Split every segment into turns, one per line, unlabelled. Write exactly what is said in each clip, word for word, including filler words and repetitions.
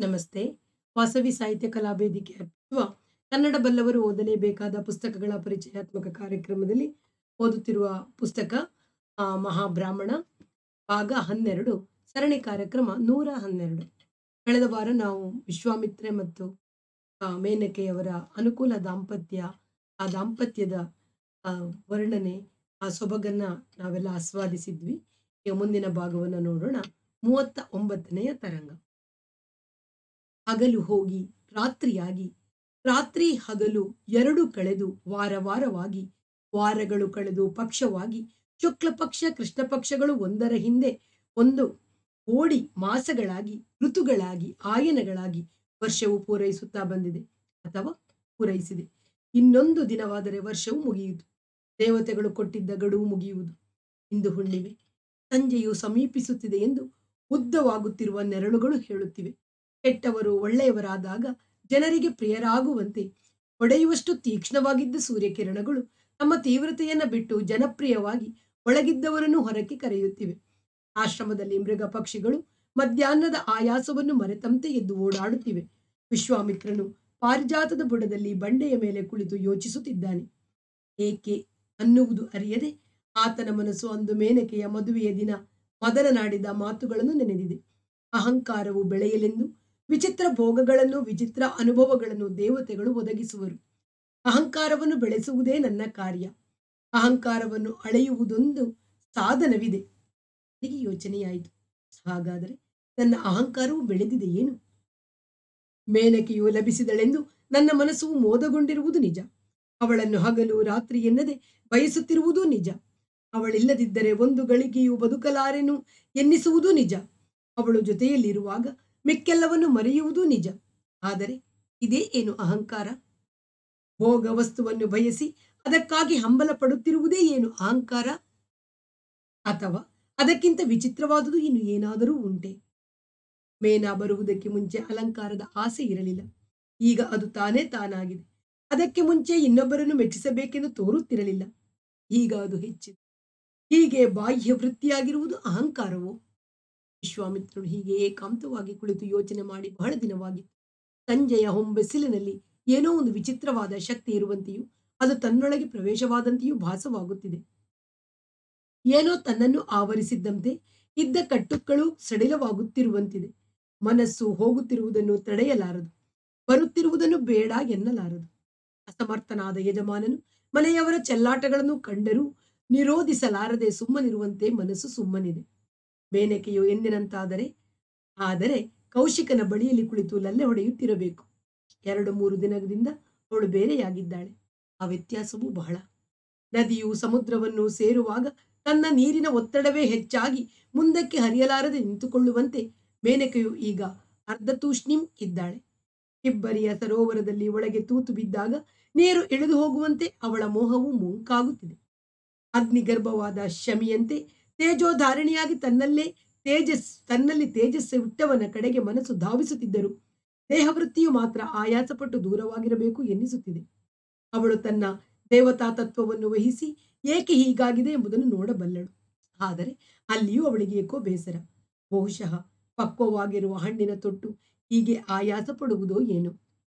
ನಮಸ್ತೆ. ವಾಸವಿ ಸಾಹಿತ್ಯ ಕಲಾ ವೇದಿಕೆ ಅರ್ಪಿಸುವ ಕನ್ನಡ ಬಲ್ಲವರು ಓದಲೇಬೇಕಾದ ಪುಸ್ತಕಗಳ ಪರಿಚಯಾತ್ಮಕ ಕಾರ್ಯಕ್ರಮದಲ್ಲಿ ಓದುತ್ತಿರುವ ಪುಸ್ತಕ ಆ, ಮಹಾಬ್ರಾಹ್ಮಣ ಭಾಗ ಹನ್ನೆರಡು, ಸರಣಿ ಕಾರ್ಯಕ್ರಮ ನೂರ ಹನ್ನೆರಡು. ಕಳೆದ ವಾರ ನಾವು ವಿಶ್ವಾಮಿತ್ರೆ ಮತ್ತು ಆ, ಮೇನಕೆಯವರ ಅನುಕೂಲ ದಾಂಪತ್ಯ, ಆ ದಾಂಪತ್ಯದ ಆ, ವರ್ಣನೆ, ಆ ಸೊಬಗನ್ನ ನಾವೆಲ್ಲ ಆಸ್ವಾದಿಸಿದ್ವಿ. ಈಗ ಮುಂದಿನ ಭಾಗವನ್ನು ನೋಡೋಣ. ಮೂವತ್ತ ಒಂಬತ್ತನೆಯ ತರಂಗ. ಹಗಲು ಹೋಗಿ ರಾತ್ರಿಯಾಗಿ, ರಾತ್ರಿ ಹಗಲು ಎರಡು ಕಳೆದು ವಾರ ವಾರವಾಗಿ, ವಾರಗಳು ಕಳೆದು ಪಕ್ಷವಾಗಿ, ಶುಕ್ಲ ಪಕ್ಷ ಕೃಷ್ಣ ಪಕ್ಷಗಳು ಒಂದರ ಹಿಂದೆ ಒಂದು ಓಡಿ ಮಾಸಗಳಾಗಿ, ಋತುಗಳಾಗಿ, ಆಯನಗಳಾಗಿ ವರ್ಷವು ಪೂರೈಸುತ್ತಾ ಬಂದಿದೆ ಅಥವಾ ಪೂರೈಸಿದೆ. ಇನ್ನೊಂದು ದಿನವಾದರೆ ವರ್ಷವು ಮುಗಿಯಿತು. ದೇವತೆಗಳು ಕೊಟ್ಟಿದ್ದ ಗಡುವು ಮುಗಿಯುವುದು. ಇಂದು ಹುಣ್ಣಿಮೆ. ಸಂಜೆಯು ಸಮೀಪಿಸುತ್ತಿದೆ ಎಂದು ಉದ್ದವಾಗುತ್ತಿರುವ ನೆರಳುಗಳು ಹೇಳುತ್ತಿವೆ. ಕೆಟ್ಟವರು ಒಳ್ಳೆಯವರಾದಾಗ ಜನರಿಗೆ ಪ್ರಿಯರಾಗುವಂತೆ ಹೊಡೆಯುವಷ್ಟು ತೀಕ್ಷ್ಣವಾಗಿದ್ದ ಸೂರ್ಯಕಿರಣಗಳು ತಮ್ಮ ತೀವ್ರತೆಯನ್ನು ಬಿಟ್ಟು ಜನಪ್ರಿಯವಾಗಿ ಒಳಗಿದ್ದವರನ್ನು ಹೊರಕ್ಕೆ ಕರೆಯುತ್ತಿವೆ. ಆಶ್ರಮದಲ್ಲಿ ಮೃಗ ಪಕ್ಷಿಗಳು ಮಧ್ಯಾಹ್ನದ ಆಯಾಸವನ್ನು ಮರೆತಂತೆ ಎದ್ದು ಓಡಾಡುತ್ತಿವೆ. ವಿಶ್ವಾಮಿತ್ರನು ಪಾರಿಜಾತದ ಬುಡದಲ್ಲಿ ಬಂಡೆಯ ಮೇಲೆ ಕುಳಿತು ಯೋಚಿಸುತ್ತಿದ್ದಾನೆ. ಏಕೆ ಅನ್ನುವುದು ಅರಿಯದೆ ಆತನ ಮನಸ್ಸು ಅಂದು ಮೇನಕೆಯ ಮದುವೆಯ ದಿನ ಮದನನಾಡಿದ ಮಾತುಗಳನ್ನು ನೆನೆದಿದೆ. ಅಹಂಕಾರವು ಬೆಳೆಯಲೆಂದು ವಿಚಿತ್ರ ಭೋಗಗಳನ್ನು, ವಿಚಿತ್ರ ಅನುಭವಗಳನ್ನು ದೇವತೆಗಳು ಒದಗಿಸುವರು. ಅಹಂಕಾರವನ್ನು ಬೆಳೆಸುವುದೇ ನನ್ನ ಕಾರ್ಯ. ಅಹಂಕಾರವನ್ನು ಅಳೆಯುವುದೊಂದು ಸಾಧನವಿದೆ. ಹೀಗೆ ಯೋಚನೆಯಾಯಿತು. ಹಾಗಾದರೆ ನನ್ನ ಅಹಂಕಾರವು ಬೆಳೆದಿದೆ ಏನು? ಮೇನಕೆಯು ಲಭಿಸಿದಳೆಂದು ನನ್ನ ಮನಸ್ಸು ಮೋದಗೊಂಡಿರುವುದು ನಿಜ. ಅವಳನ್ನು ಹಗಲು ರಾತ್ರಿ ಎನ್ನದೆ ಬಯಸುತ್ತಿರುವುದೂ ನಿಜ. ಅವಳಿಲ್ಲದಿದ್ದರೆ ಒಂದು ಗಳಿಗೆಯೂ ಬದುಕಲಾರೆನು ಎನ್ನಿಸುವುದೂ ನಿಜ. ಅವಳು ಜೊತೆಯಲ್ಲಿರುವಾಗ ಮಿಕ್ಕೆಲ್ಲವನ್ನು ಮರೆಯುವುದೂ ನಿಜ. ಆದರೆ ಇದೇ ಏನು ಅಹಂಕಾರ? ಭೋಗ ವಸ್ತುವನ್ನು ಬಯಸಿ ಅದಕ್ಕಾಗಿ ಹಂಬಲ ಪಡುತ್ತಿರುವುದೇ ಏನು ಅಹಂಕಾರ? ಅಥವಾ ಅದಕ್ಕಿಂತ ವಿಚಿತ್ರವಾದುದು ಇನ್ನು ಏನಾದರೂ ಉಂಟೆ? ಮೇನಾ ಬರುವುದಕ್ಕೆ ಮುಂಚೆ ಅಲಂಕಾರದ ಆಸೆ ಇರಲಿಲ್ಲ. ಈಗ ಅದು ತಾನೇ ತಾನಾಗಿದೆ. ಅದಕ್ಕೆ ಮುಂಚೆ ಇನ್ನೊಬ್ಬರನ್ನು ಮೆಚ್ಚಿಸಬೇಕೆಂದು ತೋರುತ್ತಿರಲಿಲ್ಲ. ಈಗ ಅದು ಹೆಚ್ಚಿದೆ. ಹೀಗೆ ಬಾಹ್ಯ ವೃತ್ತಿಯಾಗಿರುವುದು ಅಹಂಕಾರವೋ? ವಿಶ್ವಾಮಿತ್ರನು ಹೀಗೆ ಏಕಾಂತವಾಗಿ ಕುಳಿತು ಯೋಚನೆ ಮಾಡಿ ಬಹಳ ದಿನವಾಗಿತ್ತು. ಸಂಜೆಯ ಹೊಂಬೆಸಿಲಿನಲ್ಲಿ ಏನೋ ಒಂದು ವಿಚಿತ್ರವಾದ ಶಕ್ತಿ ಇರುವಂತೆಯೂ ಅದು ತನ್ನೊಳಗೆ ಪ್ರವೇಶವಾದಂತೆಯೂ ಭಾಸವಾಗುತ್ತಿದೆ. ಏನೋ ತನ್ನನ್ನು ಆವರಿಸಿದ್ದಂತೆ ಇದ್ದ ಕಟ್ಟುಗಳು ಸಡಿಲವಾಗುತ್ತಿರುವಂತಿದೆ. ಮನಸ್ಸು ಹೋಗುತ್ತಿರುವುದನ್ನು ತಡೆಯಲಾರದು, ಬರುತ್ತಿರುವುದನ್ನು ಬೇಡ ಎನ್ನಲಾರದು. ಅಸಮರ್ಥನಾದ ಯಜಮಾನನು ಮನೆಯವರ ಚೆಲ್ಲಾಟಗಳನ್ನು ಕಂಡರೂ ನಿರೋಧಿಸಲಾರದೆ ಸುಮ್ಮನಿರುವಂತೆ ಮನಸ್ಸು ಸುಮ್ಮನಿದೆ. ಮೇನಕೆಯು ಎಂದಿನಂತಾದರೆ ಆದರೆ ಕೌಶಿಕನ ಬಳಿಯಲ್ಲಿ ಕುಳಿತು ಲಲ್ಲೆ ಹೊಡೆಯುತ್ತಿರಬೇಕು. ಎರಡು ಮೂರು ದಿನದಿಂದ ಅವಳು ಬೇರೆಯಾಗಿದ್ದಾಳೆ. ಆ ವ್ಯತ್ಯಾಸವೂ ಬಹಳ. ನದಿಯು ಸಮುದ್ರವನ್ನು ಸೇರುವಾಗ ತನ್ನ ನೀರಿನ ಒತ್ತಡವೇ ಹೆಚ್ಚಾಗಿ ಮುಂದಕ್ಕೆ ಹರಿಯಲಾರದೆ ನಿಂತುಕೊಳ್ಳುವಂತೆ ಮೇನಕೆಯು ಈಗ ಅರ್ಧ ತೂಷ್ಣಿಂ ಇದ್ದಾಳೆ. ಇಬ್ಬರಿಯ ಸರೋವರದಲ್ಲಿ ಒಳಗೆ ತೂತು ಬಿದ್ದಾಗ ನೀರು ಇಳಿದು ಹೋಗುವಂತೆ ಅವಳ ಮೋಹವು ಮುಂಕಾಗುತ್ತಿದೆ. ಅಗ್ನಿಗರ್ಭವಾದ ಶಮಿಯಂತೆ ತೇಜೋಧಾರಿಣಿಯಾಗಿ ತನ್ನಲ್ಲೇ ತೇಜಸ್ ತನ್ನಲ್ಲಿ ತೇಜಸ್ಸು ಹುಟ್ಟವನ ಕಡೆಗೆ ಮನಸ್ಸು ಧಾವಿಸುತ್ತಿದ್ದರು ದೇಹವೃತ್ತಿಯು ಮಾತ್ರ ಆಯಾಸಪಟ್ಟು ದೂರವಾಗಿರಬೇಕು ಎನ್ನಿಸುತ್ತಿದೆ. ಅವಳು ತನ್ನ ದೇವತಾ ತತ್ವವನ್ನು ವಹಿಸಿ ಏಕೆ ಹೀಗಾಗಿದೆ ಎಂಬುದನ್ನು ನೋಡಬಲ್ಲಳು. ಆದರೆ ಅಲ್ಲಿಯೂ ಅವಳಿಗೆ ಏಕೋ ಬೇಸರ. ಬಹುಶಃ ಪಕ್ವವಾಗಿರುವ ಹಣ್ಣಿನ ತೊಟ್ಟು ಹೀಗೆ ಆಯಾಸ ಪಡುವುದೋ ಏನೋ.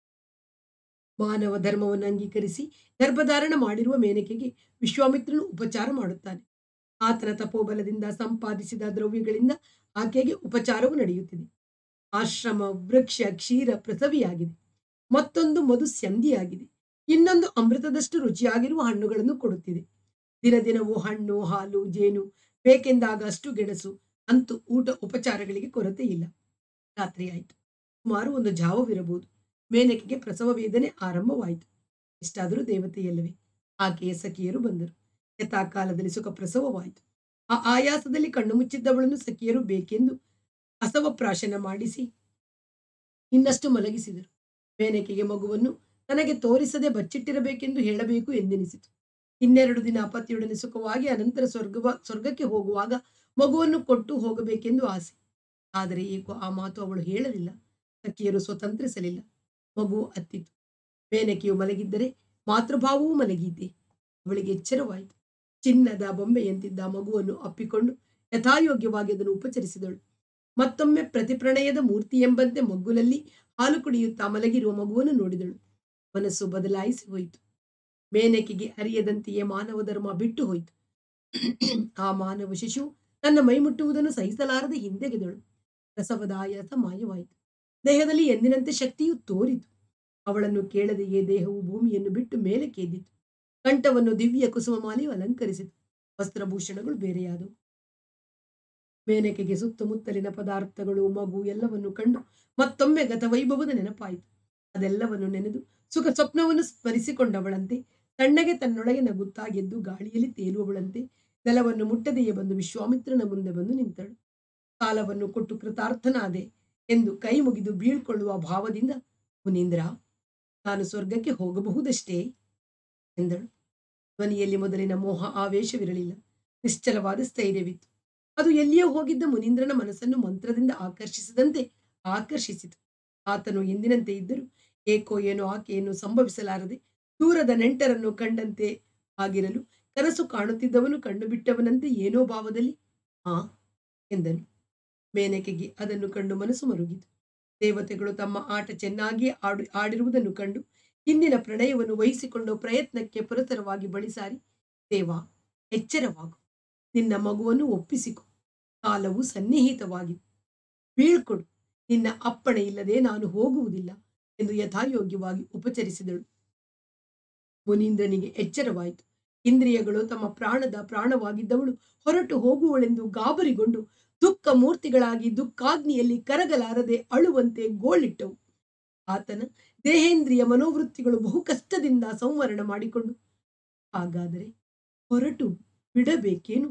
ಮಾನವ ಧರ್ಮವನ್ನು ಅಂಗೀಕರಿಸಿ ಗರ್ಭಧಾರಣ ಮಾಡಿರುವ ಮೇನಕೆಗೆ ವಿಶ್ವಾಮಿತ್ರನು ಉಪಚಾರ ಮಾಡುತ್ತಾನೆ. ಆತನ ತಪೋಬಲದಿಂದ ಸಂಪಾದಿಸಿದ ದ್ರವ್ಯಗಳಿಂದ ಆಕೆಗೆ ಉಪಚಾರವು ನಡೆಯುತ್ತಿದೆ. ಆಶ್ರಮ ವೃಕ್ಷ ಕ್ಷೀರ ಪ್ರಸವಿಯಾಗಿದೆ. ಮತ್ತೊಂದು ಮಧು ಸ್ಯಂದಿಯಾಗಿದೆ. ಇನ್ನೊಂದು ಅಮೃತದಷ್ಟು ರುಚಿಯಾಗಿರುವ ಹಣ್ಣುಗಳನ್ನು ಕೊಡುತ್ತಿದೆ. ದಿನ ದಿನವೂ ಹಣ್ಣು, ಹಾಲು, ಜೇನು ಬೇಕೆಂದಾಗ ಅಷ್ಟು ಗೆಣಸು, ಅಂತೂ ಊಟ ಉಪಚಾರಗಳಿಗೆ ಕೊರತೆ ಇಲ್ಲ. ರಾತ್ರಿಯಾಯಿತು. ಸುಮಾರು ಒಂದು ಜಾವವಿರಬಹುದು. ಮೇನಕೆಗೆ ಪ್ರಸವ ವೇದನೆ ಆರಂಭವಾಯಿತು. ಇಷ್ಟಾದರೂ ದೇವತೆಯಲ್ಲವೇ? ಆಕೆಯ ಸಖಿಯರು ಬಂದರು. ಯಥಾಕಾಲದಲ್ಲಿ ಸುಖ ಪ್ರಸವವಾಯಿತು. ಆ ಆಯಾಸದಲ್ಲಿ ಕಣ್ಣು ಮುಚ್ಚಿದ್ದವಳನ್ನು ಸಖಿಯರು ಬೇಕೆಂದು ಅಸವಪ್ರಾಶನ ಮಾಡಿಸಿ ಇನ್ನಷ್ಟು ಮಲಗಿಸಿದರು. ಮೇನಕೆಗೆ ಮಗುವನ್ನು ತನಗೆ ತೋರಿಸದೆ ಬಚ್ಚಿಟ್ಟಿರಬೇಕೆಂದು ಹೇಳಬೇಕು ಎಂದೆನಿಸಿತು. ಇನ್ನೆರಡು ದಿನ ಪತಿಯೊಡನೆ ಸುಖವಾಗಿ ಅನಂತರ ಸ್ವರ್ಗವ ಸ್ವರ್ಗಕ್ಕೆ ಹೋಗುವಾಗ ಮಗುವನ್ನು ಕೊಟ್ಟು ಹೋಗಬೇಕೆಂದು ಆಸೆ. ಆದರೆ ಏಕೋ ಆ ಮಾತು ಅವಳು ಹೇಳಲಿಲ್ಲ. ಸಖಿಯರು ಸ್ವತಂತ್ರಿಸಲಿಲ್ಲ. ಮಗು ಅತ್ತಿತು. ಮೇನಕೆಯು ಮಲಗಿದ್ದರೆ ಮಾತೃಭಾವವೂ ಮಲಗಿದ್ದೆ. ಅವಳಿಗೆ ಎಚ್ಚರವಾಯಿತು. ಚಿನ್ನದ ಬೊಂಬೆಯಂತಿದ್ದ ಮಗುವನ್ನು ಅಪ್ಪಿಕೊಂಡು ಯಥಾಯೋಗ್ಯವಾಗಿ ಅದನ್ನು ಉಪಚರಿಸಿದಳು. ಮತ್ತೊಮ್ಮೆ ಪ್ರತಿಪ್ರಣಯದ ಮೂರ್ತಿ ಎಂಬಂತೆ ಮಗ್ಗುಲಲ್ಲಿ ಹಾಲು ಕುಡಿಯುತ್ತಾ ಮಲಗಿರುವ ಮಗುವನ್ನು ನೋಡಿದಳು. ಮನಸ್ಸು ಬದಲಾಯಿಸಿ ಹೋಯಿತು. ಮೇನಕೆಗೆ ಅರಿಯದಂತೆಯೇ ಮಾನವ ಧರ್ಮ ಬಿಟ್ಟು ಹೋಯಿತು. ಆ ಮಾನವ ಶಿಶು ತನ್ನ ಮೈ ಮುಟ್ಟುವುದನ್ನು ಸಹಿಸಲಾರದೆ ಹಿಂದೆಗೆದಳು. ಪ್ರಸವದ ಆಯಾಸ ಮಾಯವಾಯಿತು. ದೇಹದಲ್ಲಿ ಎಂದಿನಂತೆ ಶಕ್ತಿಯು ತೋರಿತು. ಅವಳನ್ನು ಕೇಳದೆಯೇ ದೇಹವು ಭೂಮಿಯನ್ನು ಬಿಟ್ಟು ಮೇಲಕ್ಕೆ ಎದ್ದಿತು. ಕಂಠವನ್ನು ದಿವ್ಯ ಕುಸುಮ ಮಾಲೆಯು ಅಲಂಕರಿಸಿತು. ವಸ್ತ್ರಭೂಷಣಗಳು ಬೇರೆಯಾದವು. ಮೇನಕೆಗೆ ಸುತ್ತಮುತ್ತಲಿನ ಪದಾರ್ಥಗಳು, ಮಗು ಎಲ್ಲವನ್ನು ಕಂಡು ಮತ್ತೊಮ್ಮೆ ಗತವೈಭವದ ನೆನಪಾಯಿತು. ಅದೆಲ್ಲವನ್ನು ನೆನೆದು ಸುಖ ಸ್ವಪ್ನವನ್ನು ಸ್ಮರಿಸಿಕೊಂಡವಳಂತೆ ತಣ್ಣಗೆ ತನ್ನೊಳಗೆ ನಗುತ್ತಾ ಗೆದ್ದು ಗಾಳಿಯಲ್ಲಿ ತೇಲುವವಳಂತೆ ನೆಲವನ್ನು ಮುಟ್ಟದೆಯೇ ಬಂದು ವಿಶ್ವಾಮಿತ್ರನ ಮುಂದೆ ಬಂದು ನಿಂತಳು. ಕಾಲವನ್ನು ಕೊಟ್ಟು ಕೃತಾರ್ಥನಾದೆ ಎಂದು ಕೈ ಮುಗಿದು ಬೀಳ್ಕೊಳ್ಳುವ ಭಾವದಿಂದ, ಮುನೀಂದ್ರ, ನಾನು ಸ್ವರ್ಗಕ್ಕೆ ಹೋಗಬಹುದಷ್ಟೇ ಎಂದಳು. ಧ್ವನಿಯಲ್ಲಿ ಮೊದಲಿನ ಮೋಹ ಆವೇಶವಿರಲಿಲ್ಲ. ನಿಶ್ಚಲವಾದ ಸ್ಥೈರ್ಯವಿತ್ತು. ಅದು ಎಲ್ಲಿಯೋ ಹೋಗಿದ್ದ ಮುನೀಂದ್ರನ ಮನಸ್ಸನ್ನು ಮಂತ್ರದಿಂದ ಆಕರ್ಷಿಸಿದಂತೆ ಆಕರ್ಷಿಸಿತು. ಆತನು ಎಂದಿನಂತೆ ಇದ್ದರೂ ಏಕೋ ಏನೋ ಆಕೆಯನ್ನು ಸಂಭವಿಸಲಾರದೆ ದೂರದ ನೆಂಟರನ್ನು ಕಂಡಂತೆ ಆಗಿರಲು ಕನಸು ಕಾಣುತ್ತಿದ್ದವನು ಕಂಡು ಬಿಟ್ಟವನಂತೆ ಏನೋ ಭಾವದಲ್ಲಿ ಆ ಎಂದನು. ಮೇನಕೆಗೆ ಅದನ್ನು ಕಂಡು ಮನಸ್ಸು ಮರುಗಿತು. ದೇವತೆಗಳು ತಮ್ಮ ಆಟ ಚೆನ್ನಾಗಿ ಆಡು ಆಡಿರುವುದನ್ನು ಕಂಡು ಹಿಂದಿನ ಪ್ರಣಯವನ್ನು ವಹಿಸಿಕೊಂಡು ಪ್ರಯತ್ನಕ್ಕೆ ಪುರಸರವಾಗಿ ಬಳಿಸಾರಿ, ದೇವ, ಎಚ್ಚರವಾಗು, ನಿನ್ನ ಮಗುವನ್ನು ಒಪ್ಪಿಸಿಕೊ, ಕಾಲವು ಸನ್ನಿಹಿತವಾಗಿದೆ, ಬೀಳ್ಕೊಡು, ನಿನ್ನ ಅಪ್ಪಣೆ ಇಲ್ಲದೆ ನಾನು ಹೋಗುವುದಿಲ್ಲ ಎಂದು ಯಥಾಯೋಗ್ಯವಾಗಿ ಉಪಚರಿಸಿದಳು. ಮುನೀಂದ್ರನಿಗೆ ಎಚ್ಚರವಾಯಿತು. ಇಂದ್ರಿಯಗಳು ತಮ್ಮ ಪ್ರಾಣದ ಪ್ರಾಣವಾಗಿದ್ದವಳು ಹೊರಟು ಹೋಗುವಳೆಂದು ಗಾಬರಿಗೊಂಡು ದುಃಖ ಮೂರ್ತಿಗಳಾಗಿ ದುಃಖಾಗ್ನಿಯಲ್ಲಿ ಕರಗಲಾರದೆ ಅಳುವಂತೆ ಗೋಳಿಟ್ಟವು. ಆತನ ದೇಹೇಂದ್ರಿಯ ಮನೋವೃತ್ತಿಗಳು ಬಹು ಕಷ್ಟದಿಂದ ಸಂವರಣ ಮಾಡಿಕೊಂಡು, ಹಾಗಾದರೆ ಹೊರಟು ಬಿಡಬೇಕೇನು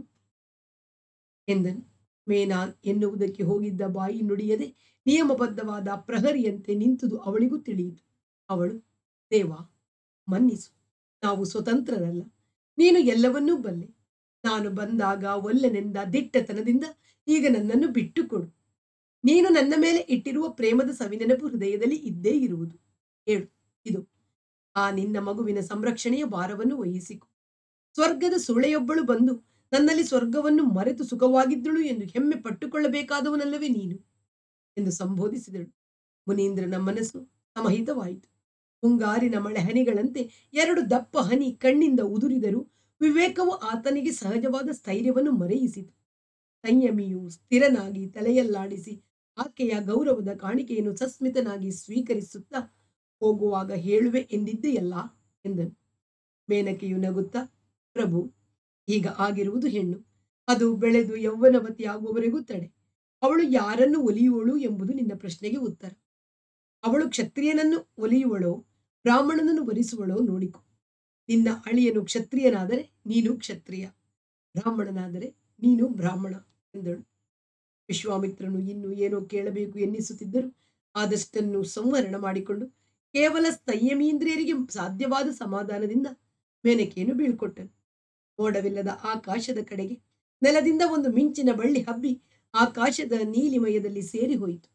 ಎಂದನು. ಮೇನಾ ಎನ್ನುವುದಕ್ಕೆ ಹೋಗಿದ್ದ ಬಾಯಿ ನುಡಿಯದೆ ನಿಯಮಬದ್ಧವಾದ ಪ್ರಹರಿಯಂತೆ ನಿಂತುದು ಅವಳಿಗೂ ತಿಳಿಯಿತು. ಅವಳು, ದೇವ, ಮನ್ನಿಸು, ನಾವು ಸ್ವತಂತ್ರರಲ್ಲ, ನೀನು ಎಲ್ಲವನ್ನೂ ಬಲ್ಲೆ. ನಾನು ಬಂದಾಗ ಒಲ್ಲೆನೆಂದ ದಿಟ್ಟತನದಿಂದ ಈಗ ನನ್ನನ್ನು ಬಿಟ್ಟುಕೊಡು. ನೀನು ನನ್ನ ಮೇಲೆ ಇಟ್ಟಿರುವ ಪ್ರೇಮದ ಸವಿನೆನಪು ಹೃದಯದಲ್ಲಿ ಇದ್ದೇ ಇರುವುದು. ಹೇಳು, ಇದು ಆ ನಿನ್ನ ಮಗುವಿನ ಸಂರಕ್ಷಣೆಯ ಭಾರವನ್ನು ವಹಿಸಿಕೊ. ಸ್ವರ್ಗದ ಸೂಳೆಯೊಬ್ಬಳು ಬಂದು ನನ್ನಲ್ಲಿ ಸ್ವರ್ಗವನ್ನು ಮರೆತು ಸುಖವಾಗಿದ್ದಳು ಎಂದು ಹೆಮ್ಮೆ ಪಟ್ಟುಕೊಳ್ಳಬೇಕಾದವನಲ್ಲವೇ ನೀನು ಎಂದು ಸಂಬೋಧಿಸಿದಳು. ಮುನೀಂದ್ರನ ಮನಸ್ಸು ಸಮಹಿತವಾಯಿತು. ಮುಂಗಾರಿನ ಮಳೆ ಹನಿಗಳಂತೆ ಎರಡು ದಪ್ಪ ಹನಿ ಕಣ್ಣಿಂದ ಉದುರಿದರೂ ವಿವೇಕವು ಆತನಿಗೆ ಸಹಜವಾದ ಸ್ಥೈರ್ಯವನ್ನು ಮರೆಯಿಸಿತು. ಸಂಯಮಿಯು ಸ್ಥಿರನಾಗಿ ತಲೆಯಲ್ಲಾಡಿಸಿ ಆಕೆಯ ಗೌರವದ ಕಾಣಿಕೆಯನ್ನು ಸಸ್ಮಿತನಾಗಿ ಸ್ವೀಕರಿಸುತ್ತಾ, ಹೋಗುವಾಗ ಹೇಳುವೆ ಎಂದಿದ್ದೆಯಲ್ಲ ಎಂದನು. ಮೇನಕೆಯು ನಗುತ್ತಾ, ಪ್ರಭು, ಈಗ ಆಗಿರುವುದು ಹೆಣ್ಣು. ಅದು ಬೆಳೆದು ಯೌವನವತಿ ಆಗುವವರೆಗೂ ತಡೆ. ಅವಳು ಯಾರನ್ನು ಒಲಿಯುವಳು ಎಂಬುದು ನಿನ್ನ ಪ್ರಶ್ನೆಗೆ ಉತ್ತರ. ಅವಳು ಕ್ಷತ್ರಿಯನನ್ನು ಒಲಿಯುವಳೋ ಬ್ರಾಹ್ಮಣನನ್ನು ವರಿಸುವಳೋ ನೋಡಿಕೊ. ನಿನ್ನ ಅಳಿಯನು ಕ್ಷತ್ರಿಯನಾದರೆ ನೀನು ಕ್ಷತ್ರಿಯ, ಬ್ರಾಹ್ಮಣನಾದರೆ ನೀನು ಬ್ರಾಹ್ಮಣ ಎಂದಳು. ವಿಶ್ವಾಮಿತ್ರನು ಇನ್ನು ಏನೋ ಕೇಳಬೇಕು ಎನ್ನಿಸುತ್ತಿದ್ದರೂ ಆದಷ್ಟನ್ನು ಸಂವರಣ ಮಾಡಿಕೊಂಡು ಕೇವಲ ಸಂಯಮೀಂದ್ರಿಯರಿಗೆ ಸಾಧ್ಯವಾದ ಸಮಾಧಾನದಿಂದ ಮೇನಕೆಯನ್ನು ಬೀಳ್ಕೊಟ್ಟನು. ಮೋಡವಿಲ್ಲದ ಆಕಾಶದ ಕಡೆಗೆ ನೆಲದಿಂದ ಒಂದು ಮಿಂಚಿನ ಬಳ್ಳಿ ಹಬ್ಬಿ ಆಕಾಶದ ನೀಲಿಮಯದಲ್ಲಿ ಸೇರಿ ಹೋಯಿತು.